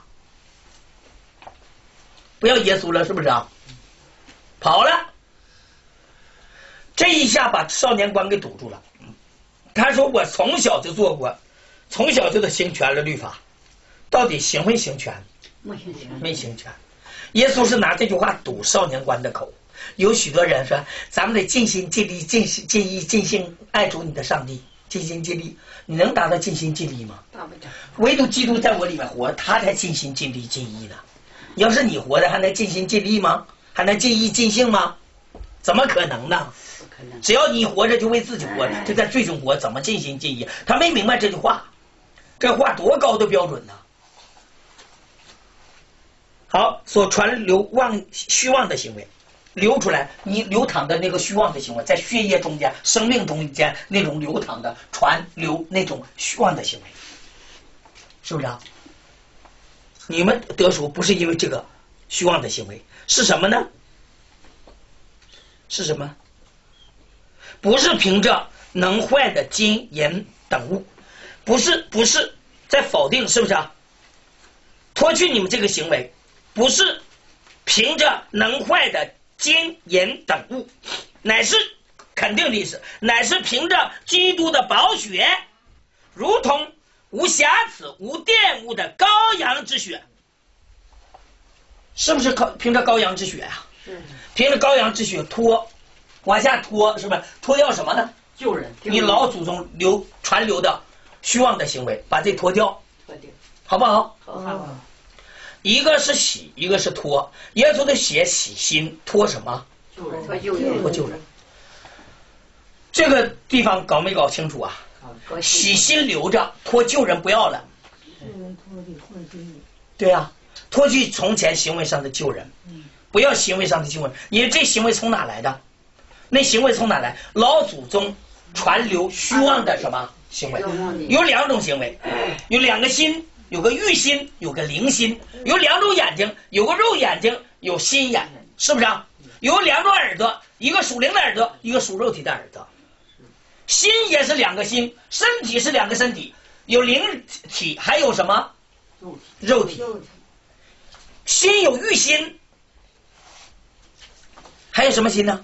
不要耶稣了，是不是啊？跑了。这一下把少年官给堵住了。他说：“我从小就做过，从小就得行全了律法，到底行没行全？ 没行全。 没行全。”耶稣是拿这句话堵少年官的口。有许多人说：“咱们得尽心尽力、尽心尽意、尽心爱主你的上帝，尽心尽力。”你能达到尽心尽力吗？ 达不到。 唯独基督在我里面活，他才尽心尽力尽意呢。要是你活的，还能尽心尽力吗？还能尽意尽性吗？怎么可能呢？只要你活着就为自己活，就在罪中活，怎么尽心尽意？他没明白这句话，这话多高的标准呢？好，所传流妄虚妄的行为，流出来，你流淌的那个虚妄的行为，在血液中间、生命中间那种流淌的传流那种虚妄的行为，是不是啊？你们得赎不是因为这个虚妄的行为，是什么呢？是什么？不是凭着能坏的金银等物，不是不是在否定，是不是啊？脱去你们这个行为，不是凭着能坏的金银等物，乃是肯定的意思，乃是凭着基督的宝血，如同无瑕疵无玷污的羔羊之血。是不是靠凭着羔羊之血啊？ 是。 凭着羔羊之血脱，往下脱，是不是？脱掉什么呢？ 救人。 你老祖宗流传流的虚妄的行为，把这脱掉， 脱掉， 好不好？ 好好。 一个是洗，一个是脱。耶稣的血洗心，脱什么？ 救人，脱救人， 脱救人。这个地方搞没搞清楚啊？洗心留着，脱救人不要了。对呀、啊，脱去从前行为上的救人，不要行为上的救人。你这行为从哪来的？那行为从哪来？老祖宗传流虚妄的什么行为？有两种行为，有两个心，有个欲心，有个灵心；有两种眼睛，有个肉眼睛，有心眼，是不是啊？有两种耳朵，一个属灵的耳朵，一个属肉体的耳朵。心也是两个心，身体是两个身体，有灵体，还有什么？肉体。心有欲心，还有什么心呢？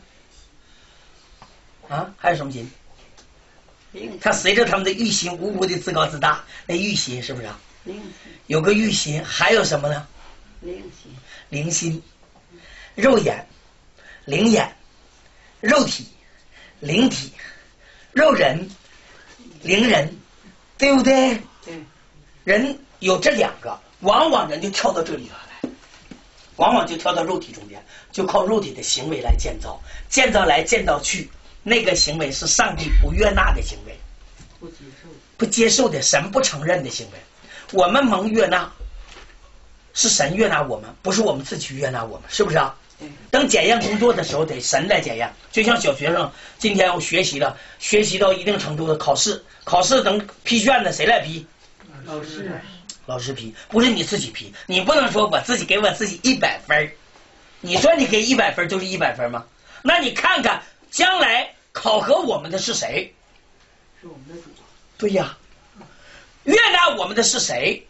啊，还有什么心？他随着他们的欲心无无的自高自大，那欲心是不是啊？有个欲心，还有什么呢？ 灵心， 灵心，肉眼、灵眼、肉体、灵体、肉人、灵人，对不对？ 对。 人有这两个，往往人就跳到这里头来。 往往就跳到肉体中间，就靠肉体的行为来建造，建造来建造去，那个行为是上帝不悦纳的行为， 不接受， 不接受的，神不承认的行为。我们蒙悦纳，是神悦纳我们，不是我们自己悦纳我们，是不是啊？等检验工作的时候，得神来检验。就像小学生今天我学习了，学习到一定程度的考试，考试等批卷子谁来批？ 老师， 老师批，不是你自己批。你不能说我自己给我自己一百分，你说你给一百分就是一百分吗？那你看看将来考核我们的是谁？ 是我们的主。 对呀，悦纳我们的是谁？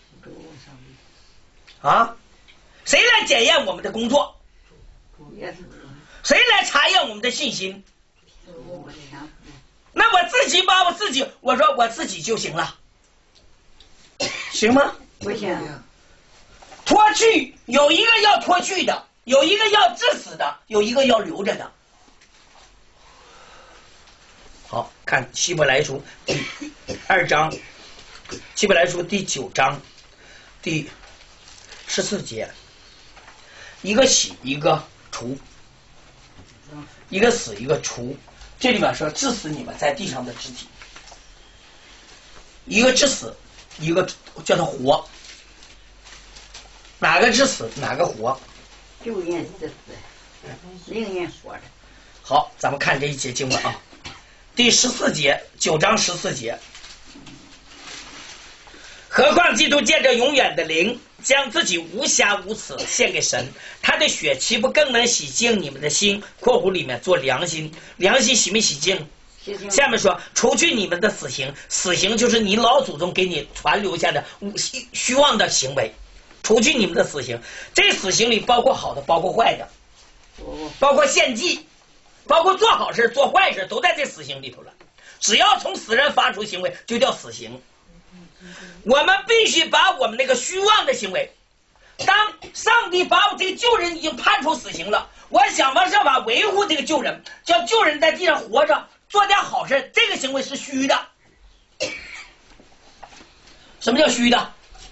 啊？谁来检验我们的工作？谁来查验我们的信心？那我自己把我自己，我说我自己就行了，行吗？ 不行。 脱去有一个要脱去的，有一个要致死的，有一个要留着的。好，看希伯来书第二章，希伯来书第九章第十四节，一个喜一个除，一个死一个除。这里面说致死你们在地上的肢体，一个致死，一个叫他活。哪个致死，哪个活？ 救人致死，令人活着。 好，咱们看这一节经文啊，第十四节，九章十四节。何况基督借着永远的灵，将自己无瑕无疵献给神，他的血岂不更能洗净你们的心？括弧里面做良心，良心洗没洗净？下面说，除去你们的死刑，死刑就是你老祖宗给你传留下的虚虚妄的行为，除去你们的死刑。这死刑里包括好的，包括坏的，包括献祭，包括做好事做坏事，都在这死刑里头了。只要从死人发出行为，就叫死刑。我们必须把我们那个虚妄的行为，当上帝把我这个救人已经判处死刑了，我想方设法维护这个救人，叫救人在地上活着，做点好事，这个行为是虚的。什么叫虚的？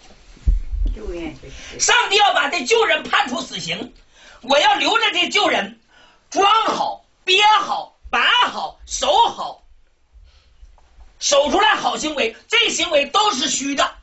上帝要把这救人判处死刑，我要留着这救人，装好、憋好、把好、守好。守出来好行为，这行为都是虚的。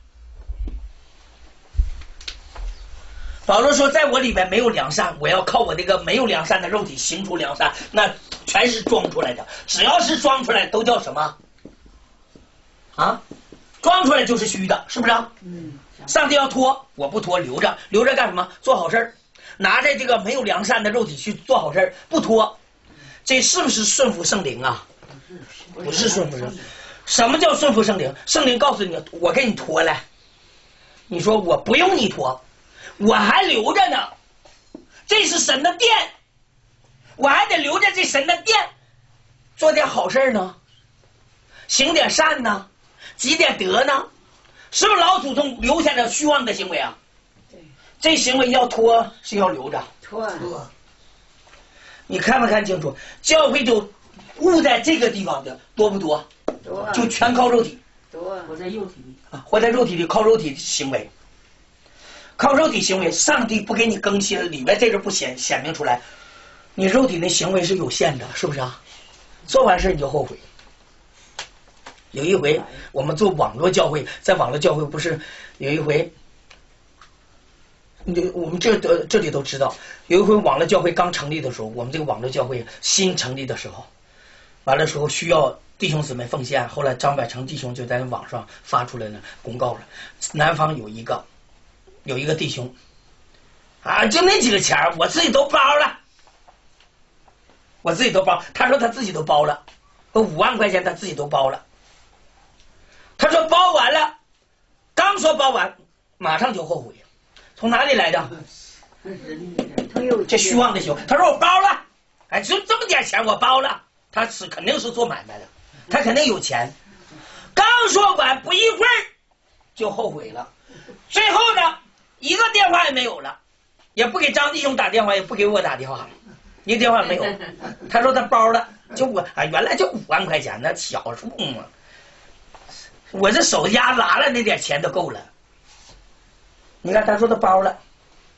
保罗说，在我里面没有良善，我要靠我这个没有良善的肉体行出良善，那全是装出来的。只要是装出来，都叫什么？啊，装出来就是虚的，是不是？嗯。上帝要脱，我不脱，留着，留着干什么？做好事，拿着这个没有良善的肉体去做好事，不脱，这是不是顺服圣灵啊？不是顺服圣灵。什么叫顺服圣灵？圣灵告诉你，我给你脱来，你说我不用你脱，我还留着呢，这是神的殿，我还得留着这神的殿，做点好事呢，行点善呢，积点德呢，是不是老祖宗留下的虚妄的行为啊？对，这行为要脱是要留着， 脱脱。 你看没看清楚？教会就误在这个地方的多不多？就全靠肉体， 活在肉体里啊，活在肉体里，靠肉体行为，靠肉体行为，上帝不给你更新，里面这个不显显明出来，你肉体的行为是有限的，是不是啊？做完事你就后悔。有一回我们做网络教会，在网络教会不是有一回，我们这这里都知道，有一回网络教会刚成立的时候，我们这个网络教会新成立的时候，完了时候需要弟兄姊妹奉献，后来张百成弟兄就在网上发出来了公告了，南方有一个有一个弟兄啊，就那几个钱我自己都包了，我自己都包，他说他自己都包了，五万块钱他自己都包了，他说包完了，刚说包完马上就后悔，从哪里来的？这虚妄的行为，他说我包了，哎，就这么点钱我包了，他是肯定是做买卖的，他肯定有钱，刚说完不一会儿就后悔了，最后呢一个电话也没有了，也不给张弟兄打电话，也不给我打电话，一个电话没有，他说他包了，就我啊原来就五万块钱，那小数嘛，我这手压拉了那点钱都够了，你看他说他包了，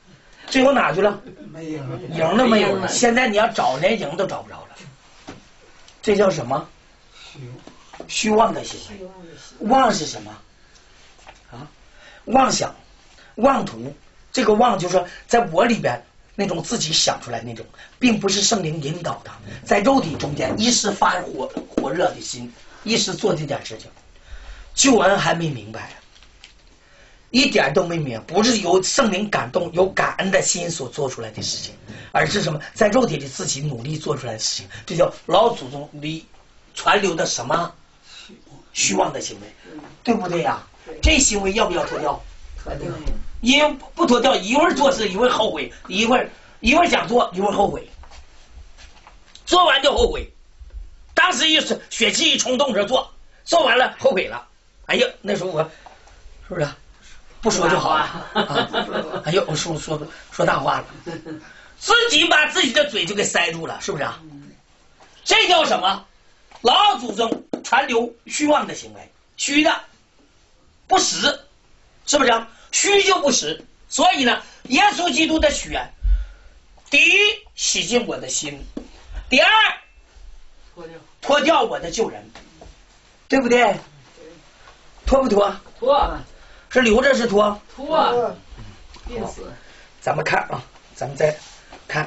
最后哪去了？ 没影了， 影都没有了。现在你要找连影都找不着了。这叫什么？虚妄的行为。妄是什么？啊，妄想、妄图。这个妄就是说，在我里边那种自己想出来那种，并不是圣灵引导的，在肉体中间一时发火火热的心，一时做这点事情，救恩还没明白，一点都没明白，不是由圣灵感动、有感恩的心所做出来的事情，而是什么，在肉体里自己努力做出来的事情，这叫老祖宗里传流的什么虚妄的行为，对不对呀、啊？这行为要不要脱掉？ 脱掉。 因为不脱掉，一会儿做事一会儿后悔，一会儿一会儿想做一会儿后悔，做完就后悔，当时一血气一冲动着做，做完了后悔了，哎呀，那时候我是不是不说就好了啊？哎呦，我说说说大话了，自己把自己的嘴就给塞住了，是不是啊？这叫什么？老祖宗传流虚妄的行为，虚的不实，是不是啊？虚就不实，所以呢，耶稣基督的血，第一洗净我的心，第二脱掉脱掉我的旧人，对不对？脱不脱？ 脱是留着是脱？ 脱，病死。 咱们看啊，咱们再看，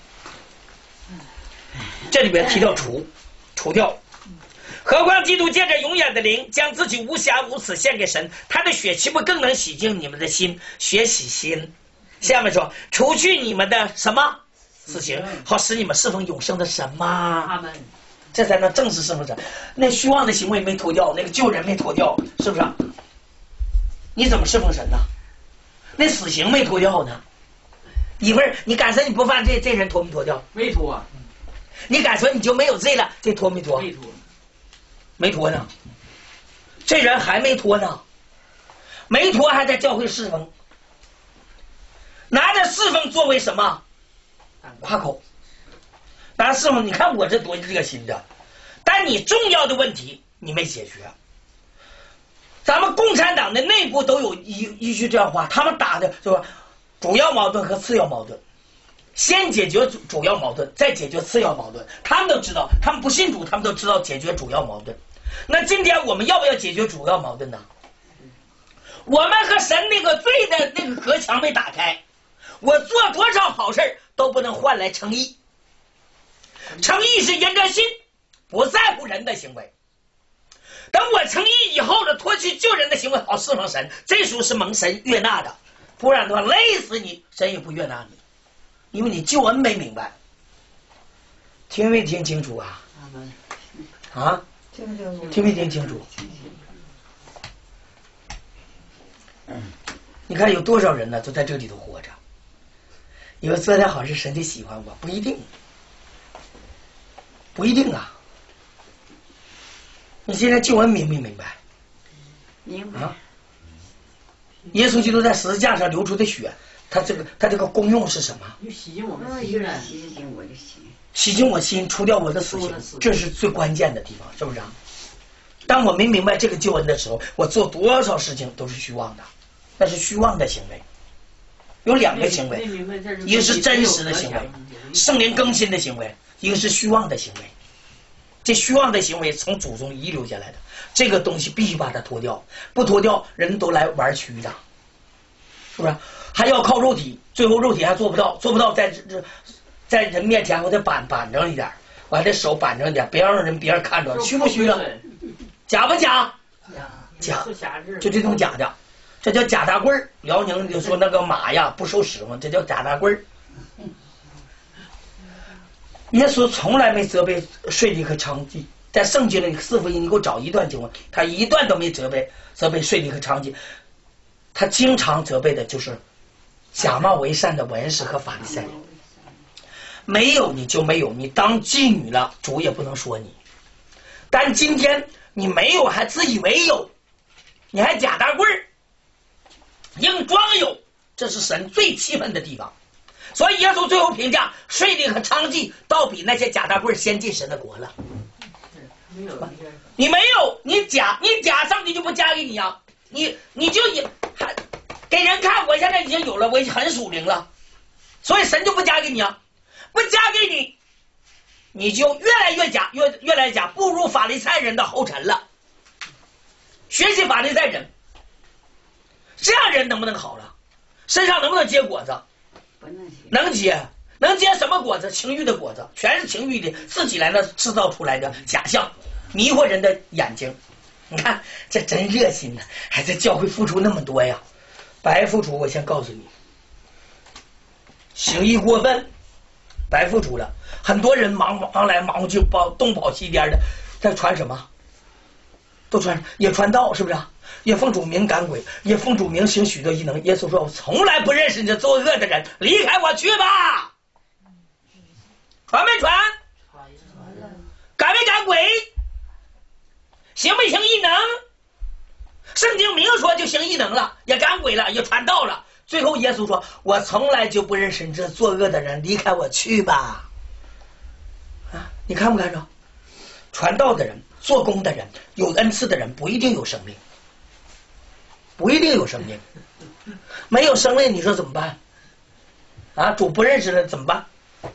这里边提到除，除掉。何况基督借着永远的灵，将自己无瑕无疵献给神，他的血岂不更能洗净你们的心？血洗心。下面说，除去你们的什么死刑，好使你们侍奉永生的神吗？ 阿门。 这才能正式侍奉神。那虚妄的行为没脱掉，那个旧人没脱掉，是不是？你怎么侍奉神呢？那死刑没脱掉呢？一会儿你敢说你不犯罪，这人脱没脱掉？ 没脱。 你敢说你就没有罪了，这脱没脱？ 没脱。 没脱呢，这人还没脱呢，没脱还在教会侍奉，拿着侍奉作为什么夸口？拿侍奉，你看我这多热心的，但你重要的问题你没解决。咱们共产党的内部都有一一句这样话，他们打的是吧？主要矛盾和次要矛盾，先解决主主要矛盾，再解决次要矛盾。他们都知道，他们不信主，他们都知道解决主要矛盾。那今天我们要不要解决主要矛盾呢？我们和神那个罪的那个隔墙没打开，我做多少好事都不能换来诚意。诚意是因着信，不在乎人的行为。等我诚意以后呢，脱去旧人的行为，好侍奉神，这时候是蒙神悦纳的，不然的话累死你，神也不悦纳你，因为你救恩没明白。听没听清楚啊？啊？听没听清楚？你看有多少人呢，都在这里头活着。以为做点好事，神就喜欢我，不一定，不一定啊。你现在救恩明没明白？ 明白。 啊？耶稣基督在十字架上流出的血，他这个他这个功用是什么？ 就洗净我们嗯， 心了。 有人洗净我的心。 洗净我心，除掉我的死刑，这是最关键的地方，是不是啊？当我没明白这个救恩的时候，我做多少事情都是虚妄的，那是虚妄的行为。有两个行为，一个是真实的行为，圣灵更新的行为，一个是虚妄的行为。这虚妄的行为从祖宗遗留下来的，这个东西必须把它脱掉，不脱掉，人都来玩虚的，是不是？还要靠肉体，最后肉体还做不到，做不到在这这在人面前我得板板正一点，我还得手板正一点，别让人别人看着，虚不虚啊？假不假？假，就这种假的，这叫假大棍儿。辽宁就说那个马呀不受使嘛，这叫假大棍儿。耶稣从来没责备税吏和娼妓，在圣经里四福音你给我找一段经文，他一段都没责备责备税吏和娼妓，他经常责备的就是假冒为善的文士和法利赛人。没有你就没有，你当妓女了，主也不能说你。但今天你没有，还自以为有，你还假大棍儿，硬装有，这是神最气愤的地方。所以耶稣最后评价，税吏和娼妓倒比那些假大棍儿先进神的国了。你没有，你假，你假，上帝就不加给你啊！你你就也还给人看，我现在已经有了，我已经很属灵了。 所以神就不加给你啊，不加给你，你就越来越假，越越来越假，步入法利赛人的后尘了。学习法利赛人，这样人能不能好了？身上能不能结果子？ 不能结， 能结，能结什么果子？情欲的果子，全是情欲的自己来的制造出来的假象，迷惑人的眼睛。你看这真热心呢，还在教会付出那么多呀，白付出。我先告诉你，行医过分，白付出了。很多人忙忙来忙去，跑东跑西颠的，在传什么？都传也传道，是不是？也奉主名赶鬼，也奉主名行许多异能。耶稣说：“我从来不认识你这作恶的人，离开我去吧。”传没传？赶没赶鬼？行没行异能？圣经明说就行异能了，也赶鬼了，也传道了。最后耶稣说：“我从来就不认识你这作恶的人，离开我去吧。”啊，你看不看着？传道的人、做工的人、有恩赐的人，不一定有生命，不一定有生命。没有生命，你说怎么办？啊，主不认识了怎么办？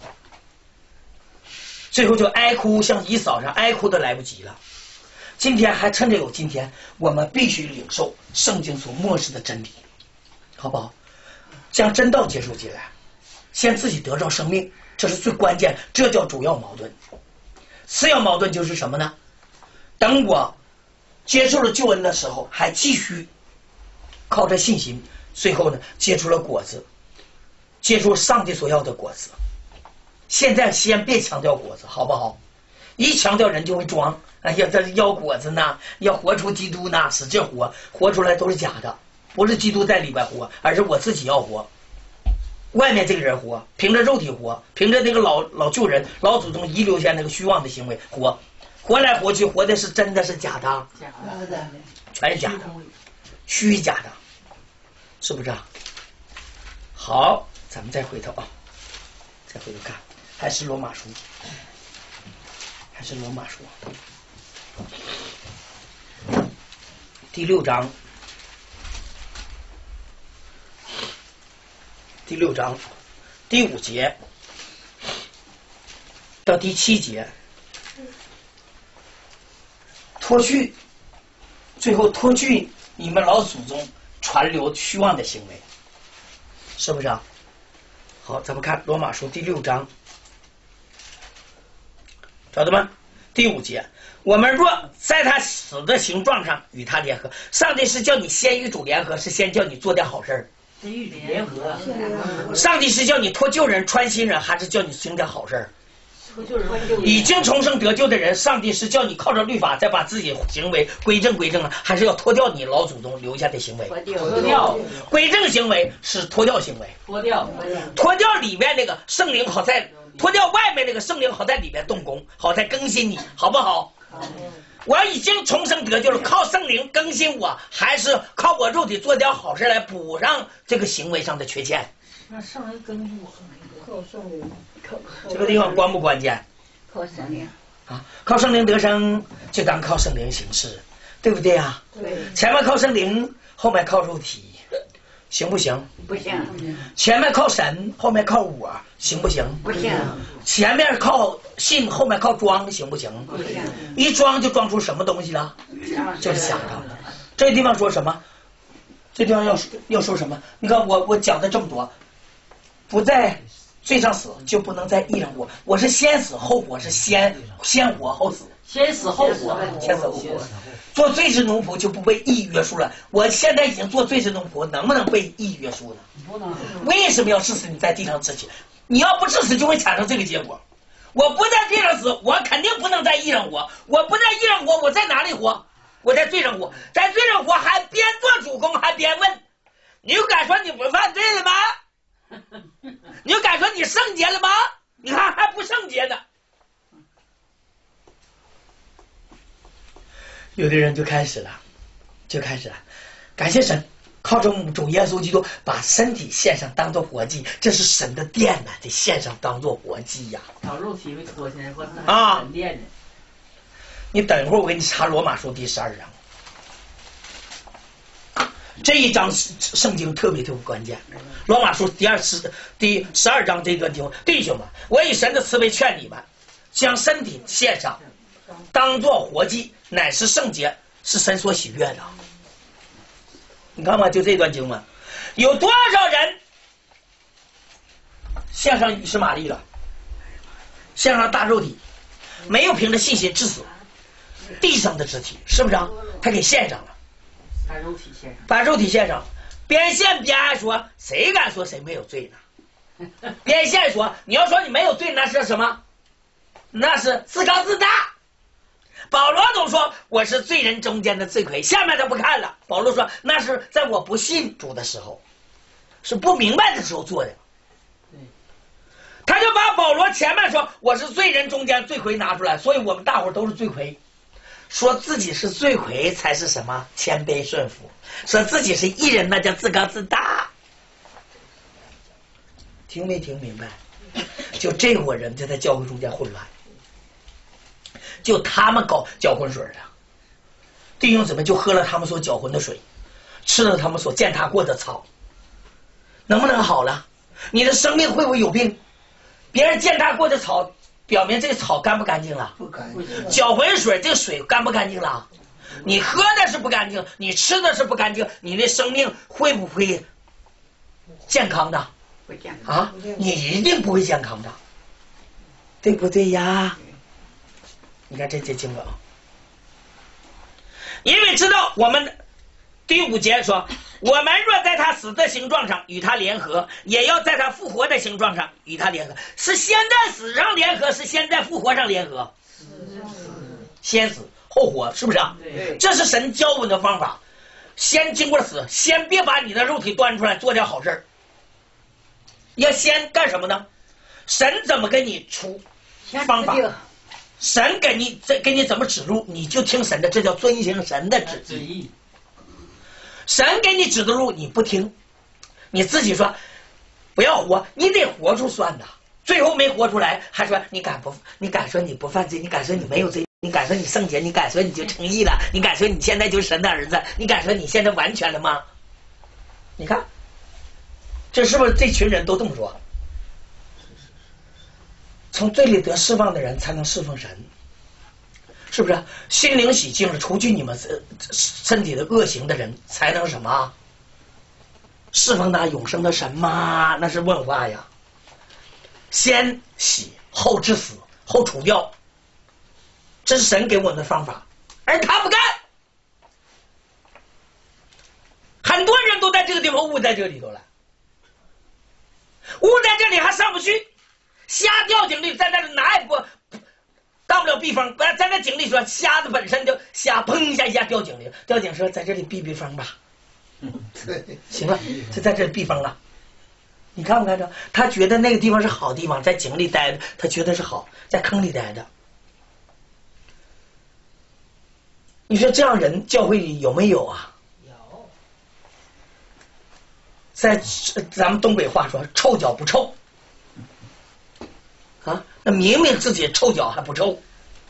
最后就哀哭，像姨嫂上哀哭都来不及了。今天还趁着有今天，我们必须领受圣经所漠视的真理，好不好？将真道接受进来，先自己得着生命，这是最关键，这叫主要矛盾。次要矛盾就是什么呢？等我接受了救恩的时候，还继续靠着信心，最后呢结出了果子，结出上帝所要的果子。现在先别强调果子，好不好？一强调人就会装，哎呀，这要果子呢，要活出基督呢，使劲活，活出来都是假的，不是基督在里边活，而是我自己要活。外面这个人活，凭着肉体活，凭着那个老老旧人、老祖宗遗留下那个虚妄的行为活，活来活去，活的是真的是假的？ 假的， 全是假的，虚假的，是不是啊？好，咱们再回头啊，再回头看，还是罗马书，还是罗马书第六章。第六章第五节到第七节，脱去，最后脱去你们老祖宗传流虚妄的行为，是不是啊？好，咱们看罗马书第六章，找到吗？第五节，我们若在他死的形状上与他联合，上帝是叫你先与主联合，是先叫你做点好事儿？ 联合， 上帝是叫你脱旧人穿新人，还是叫你行点好事儿？已经重生得救的人，上帝是叫你靠着律法再把自己行为归正归正啊，还是要脱掉你老祖宗留下的行为？ 脱掉， 归正行为是脱掉行为， 脱掉， 脱掉里面那个圣灵好在，脱掉外面那个圣灵好在里面动工，好在更新你，好不好？我已经重生得救了，靠圣灵更新我，还是靠我肉体做点好事来补上这个行为上的缺陷？ 那圣灵更新我，靠圣灵， 这个地方关不关键？ 靠圣灵啊，靠圣灵得生，就当靠圣灵行事，对不对啊？ 对， 前面靠圣灵，后面靠肉体，行不行？ 不行， 前面靠神，后面靠我，行不行？ 不行， 前面靠信，后面靠装，行不行？ 不行， 一装就装出什么东西了？就是假的。这地方说什么？这地方要要说什么？你看我我讲的这么多，不在罪上死，就不能在义上活。我是先死后活，是先先活后死。 先死后活， 先死后活。做罪之奴仆就不被义约束了。我现在已经做罪之奴仆，能不能被义约束呢？ 不能。 为什么要致死你在地上之前？你要不致死，就会产生这个结果。我不在地上死，我肯定不能在义上活。我不在义上活，我在哪里活？我在罪上活，在罪上活还边做主公还边问：你又敢说你不犯罪了吗？你又敢说你圣洁了吗？你看还不圣洁呢。有的人就开始了，就开始了，感谢神，靠着主耶稣基督把身体献上当做活祭，这是神的殿呐，得献上当做活祭呀。 把肉体被脱下来，或啊， 神殿呢？ 你等一会儿，我给你查罗马书第十二章。 这一章圣经特别特别关键，罗马书第二十第十二章这段经文，弟兄们，我以神的慈悲劝你们，将身体献上，当作活祭，乃是圣洁，是神所喜悦的。你看嘛，就这段经文，有多少人献上以实玛利了，献上大肉体，没有凭着信心致死，地上的肢体是不是啊？他给献上了。 把肉体献上， 把肉体献上，边献边还说，谁敢说谁没有罪呢？边献说，你要说你没有罪，那是什么？那是自高自大。保罗都说我是罪人中间的罪魁，下面他不看了。保罗说那是在我不信主的时候，是不明白的时候做的。他就把保罗前面说我是罪人中间罪魁拿出来，所以我们大伙都是罪魁。说自己是罪魁才是什么？谦卑顺服。说自己是义人，那叫自高自大。听没听明白？就这伙人就在教会中间混乱，就他们搞搅浑水的，弟兄姊妹就喝了他们所搅浑的水，吃了他们所践踏过的草，能不能好了？你的生命会不会有病？别人践踏过的草，表明这个草干不干净了？ 不干净。 搅浑水，这个水干不干净了？你喝的是不干净，你吃的是不干净，你的生命会不会健康的？ 不健康啊，你一定不会健康的，对不对呀？你看这节经文啊，因为知道我们第五节说，我们若在他死的形状上与他联合，也要在他复活的形状上与他联合。是先在死上联合，是先在复活上联合？先死后活，是不是啊？这是神教我们的方法。先经过死，先别把你的肉体端出来做点好事儿，要先干什么呢？神怎么给你出方法？神给你给你怎么指路，你就听神的，这叫遵行神的旨意。神给你指的路你不听，你自己说不要活，你得活出算的。最后没活出来，还说你敢不？你敢说你不犯罪？你敢说你没有罪？你敢说你圣洁？你敢说你就称义了？你敢说你现在就是神的儿子？你敢说你现在完全了吗？你看，这是不是这群人都这么说？从罪里得释放的人才能侍奉神，是不是？心灵洗净了，除去你们身体的恶行的人，才能什么？侍奉那永生的神吗？那是问话呀。先洗后致死后除掉，这是神给我们的方法，而他不干。很多人都在这个地方误在这里头了，误在这里还上不去，瞎掉井里，在那里哪也不到不了避风。在那井里说，瞎子本身就瞎，砰一下一下掉井里，掉井说在这里避避风吧。 对， 行了，就在这里避风了。你看不看着？他觉得那个地方是好地方，在井里待着，他觉得是好，在坑里待着。你说这样人教会里有没有啊？ 有。 在咱们东北话说，臭脚不臭啊？那明明自己臭脚还不臭，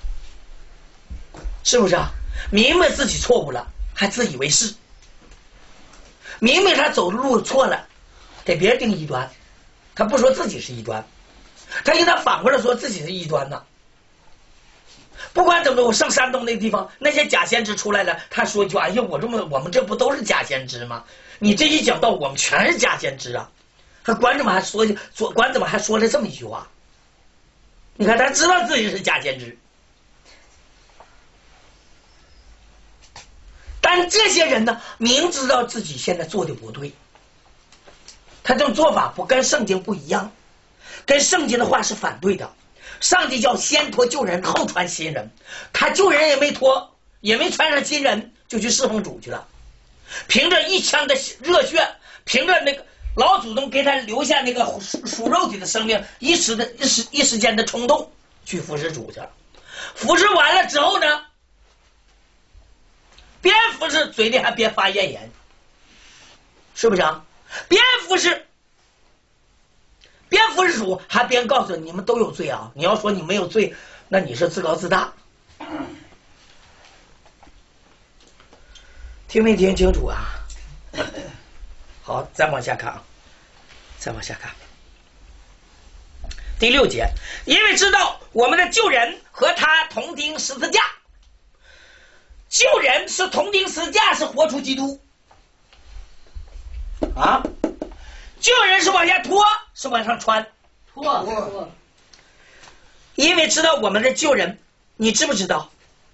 是不是啊？明明自己错误了，还自以为是。明明他走的路错了，给别人定异端，他不说自己是异端，他应当反过来说自己是异端呢。不管怎么着，我上山东那个地方，那些假先知出来了，他说一句：“哎呀，我这么我们这不都是假先知吗？你这一讲到我们全是假先知啊！”他官怎么还说说官怎么还说了这么一句话？你看他知道自己是假先知，但这些人呢，明知道自己现在做的不对，他这种做法不跟圣经不一样，跟圣经的话是反对的。上帝叫先托旧人，后传新人，他旧人也没托，也没传上新人，就去侍奉主去了。凭着一腔的热血，凭着那个老祖宗给他留下那个属肉体的生命，一时的一时一时间的冲动，去服侍主去了。服侍完了之后呢，边服侍嘴里还边发怨言，是不是啊？边服侍。边服侍主还边告诉你们都有罪啊！你要说你没有罪，那你是自高自大。听没听清楚啊？ 好，再往下看啊，再往下看。第六节，因为知道我们的旧人和他同钉十字架，旧人是同钉十字架，是活出基督啊。旧人是往下拖，是往上穿。 脱。 因为知道我们的旧人，你知不知道？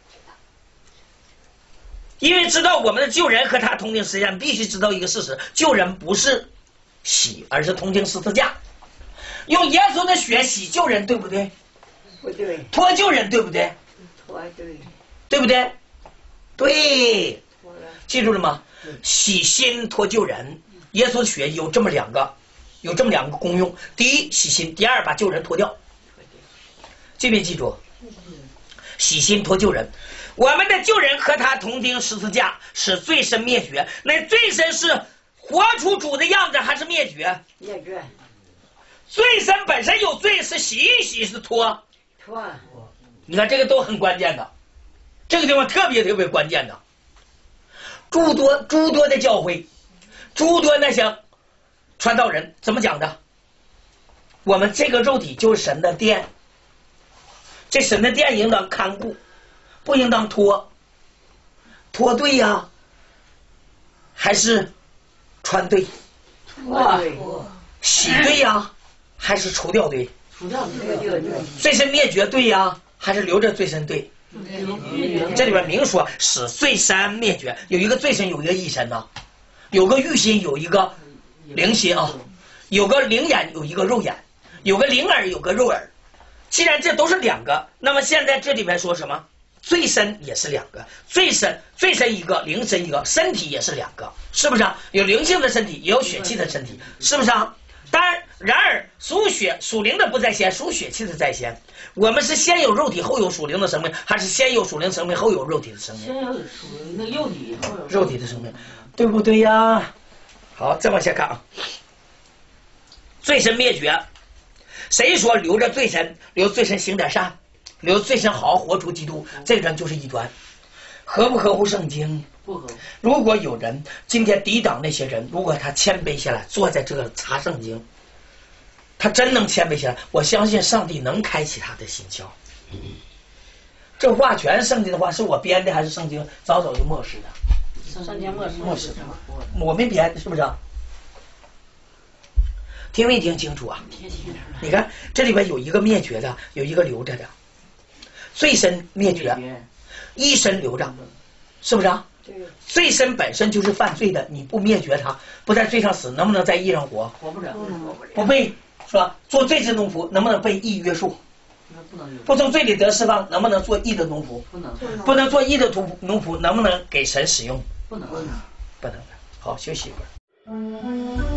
因为知道我们的旧人和他同钉十字架，必须知道一个事实：旧人不是洗，而是同钉十字架。用耶稣的血洗旧人，对不对？ 不对。 脱旧人，对不对？ 脱对。 对不对？对。 脱了。 记住了吗？洗心脱旧人。耶稣的血有这么两个，有这么两个功用：第一，洗心；第二，把旧人脱掉。记没记住？洗心脱旧人。我们的旧人和他同钉十字架，使罪身灭绝。那罪身是活出主的样子，还是灭绝？ 灭绝。 罪身本身有罪，是洗一洗，是脱。 脱。 你看这个都很关键的，这个地方特别特别关键的。诸多诸多的教会，诸多那些传道人怎么讲的？我们这个肉体就是神的殿，这神的殿应当看顾，不应当脱。脱对呀、啊，还是穿对？ 脱对。 洗对呀、啊，还是除掉对？ 除掉对。 罪身灭绝对呀、啊，还是留着罪身对？这里边明说使罪身灭绝，有一个罪身，有一个义身呐、啊，有个欲心，有一个灵心啊，有个灵眼，有一个肉眼，有个灵耳，有个肉耳。既然这都是两个，那么现在这里面说什么？罪身也是两个，罪身罪身一个，灵身一个，身体也是两个，是不是啊？有灵性的身体，也有血气的身体，是不是啊？当然，然而属血属灵的不在先，属血气的在先。我们是先有肉体后有属灵的生命，还是先有属灵生命后有肉体的生命？ 先有属那肉体，后有肉体的生命，对不对呀？好，再往下看啊。罪身灭绝，谁说留着罪身，留罪身行点善，留罪身好好活出基督，这个人就是异端。合不合乎圣经？ 不合。 如果有人今天抵挡那些人，如果他谦卑下来，坐在这个查圣经，他真能谦卑下来，我相信上帝能开启他的心窍。这话全是圣经的话，是我编的还是圣经早早就漠视的？ 圣经漠视漠视的，我没编，是不是？听没听清楚啊？你看这里边有一个灭绝的，有一个留着的。罪身灭绝，一身留着，是不是啊？罪身本身就是犯罪的，你不灭绝它，不在罪上死，能不能在义上活？ 活不了， 不被是吧？做罪之农夫，能不能被义约束？ 不能。 不从罪里得释放，能不能做义的农夫？ 不能。 不能做义的农夫，能不能给神使用？ 不能。 不能的。好，休息一会儿。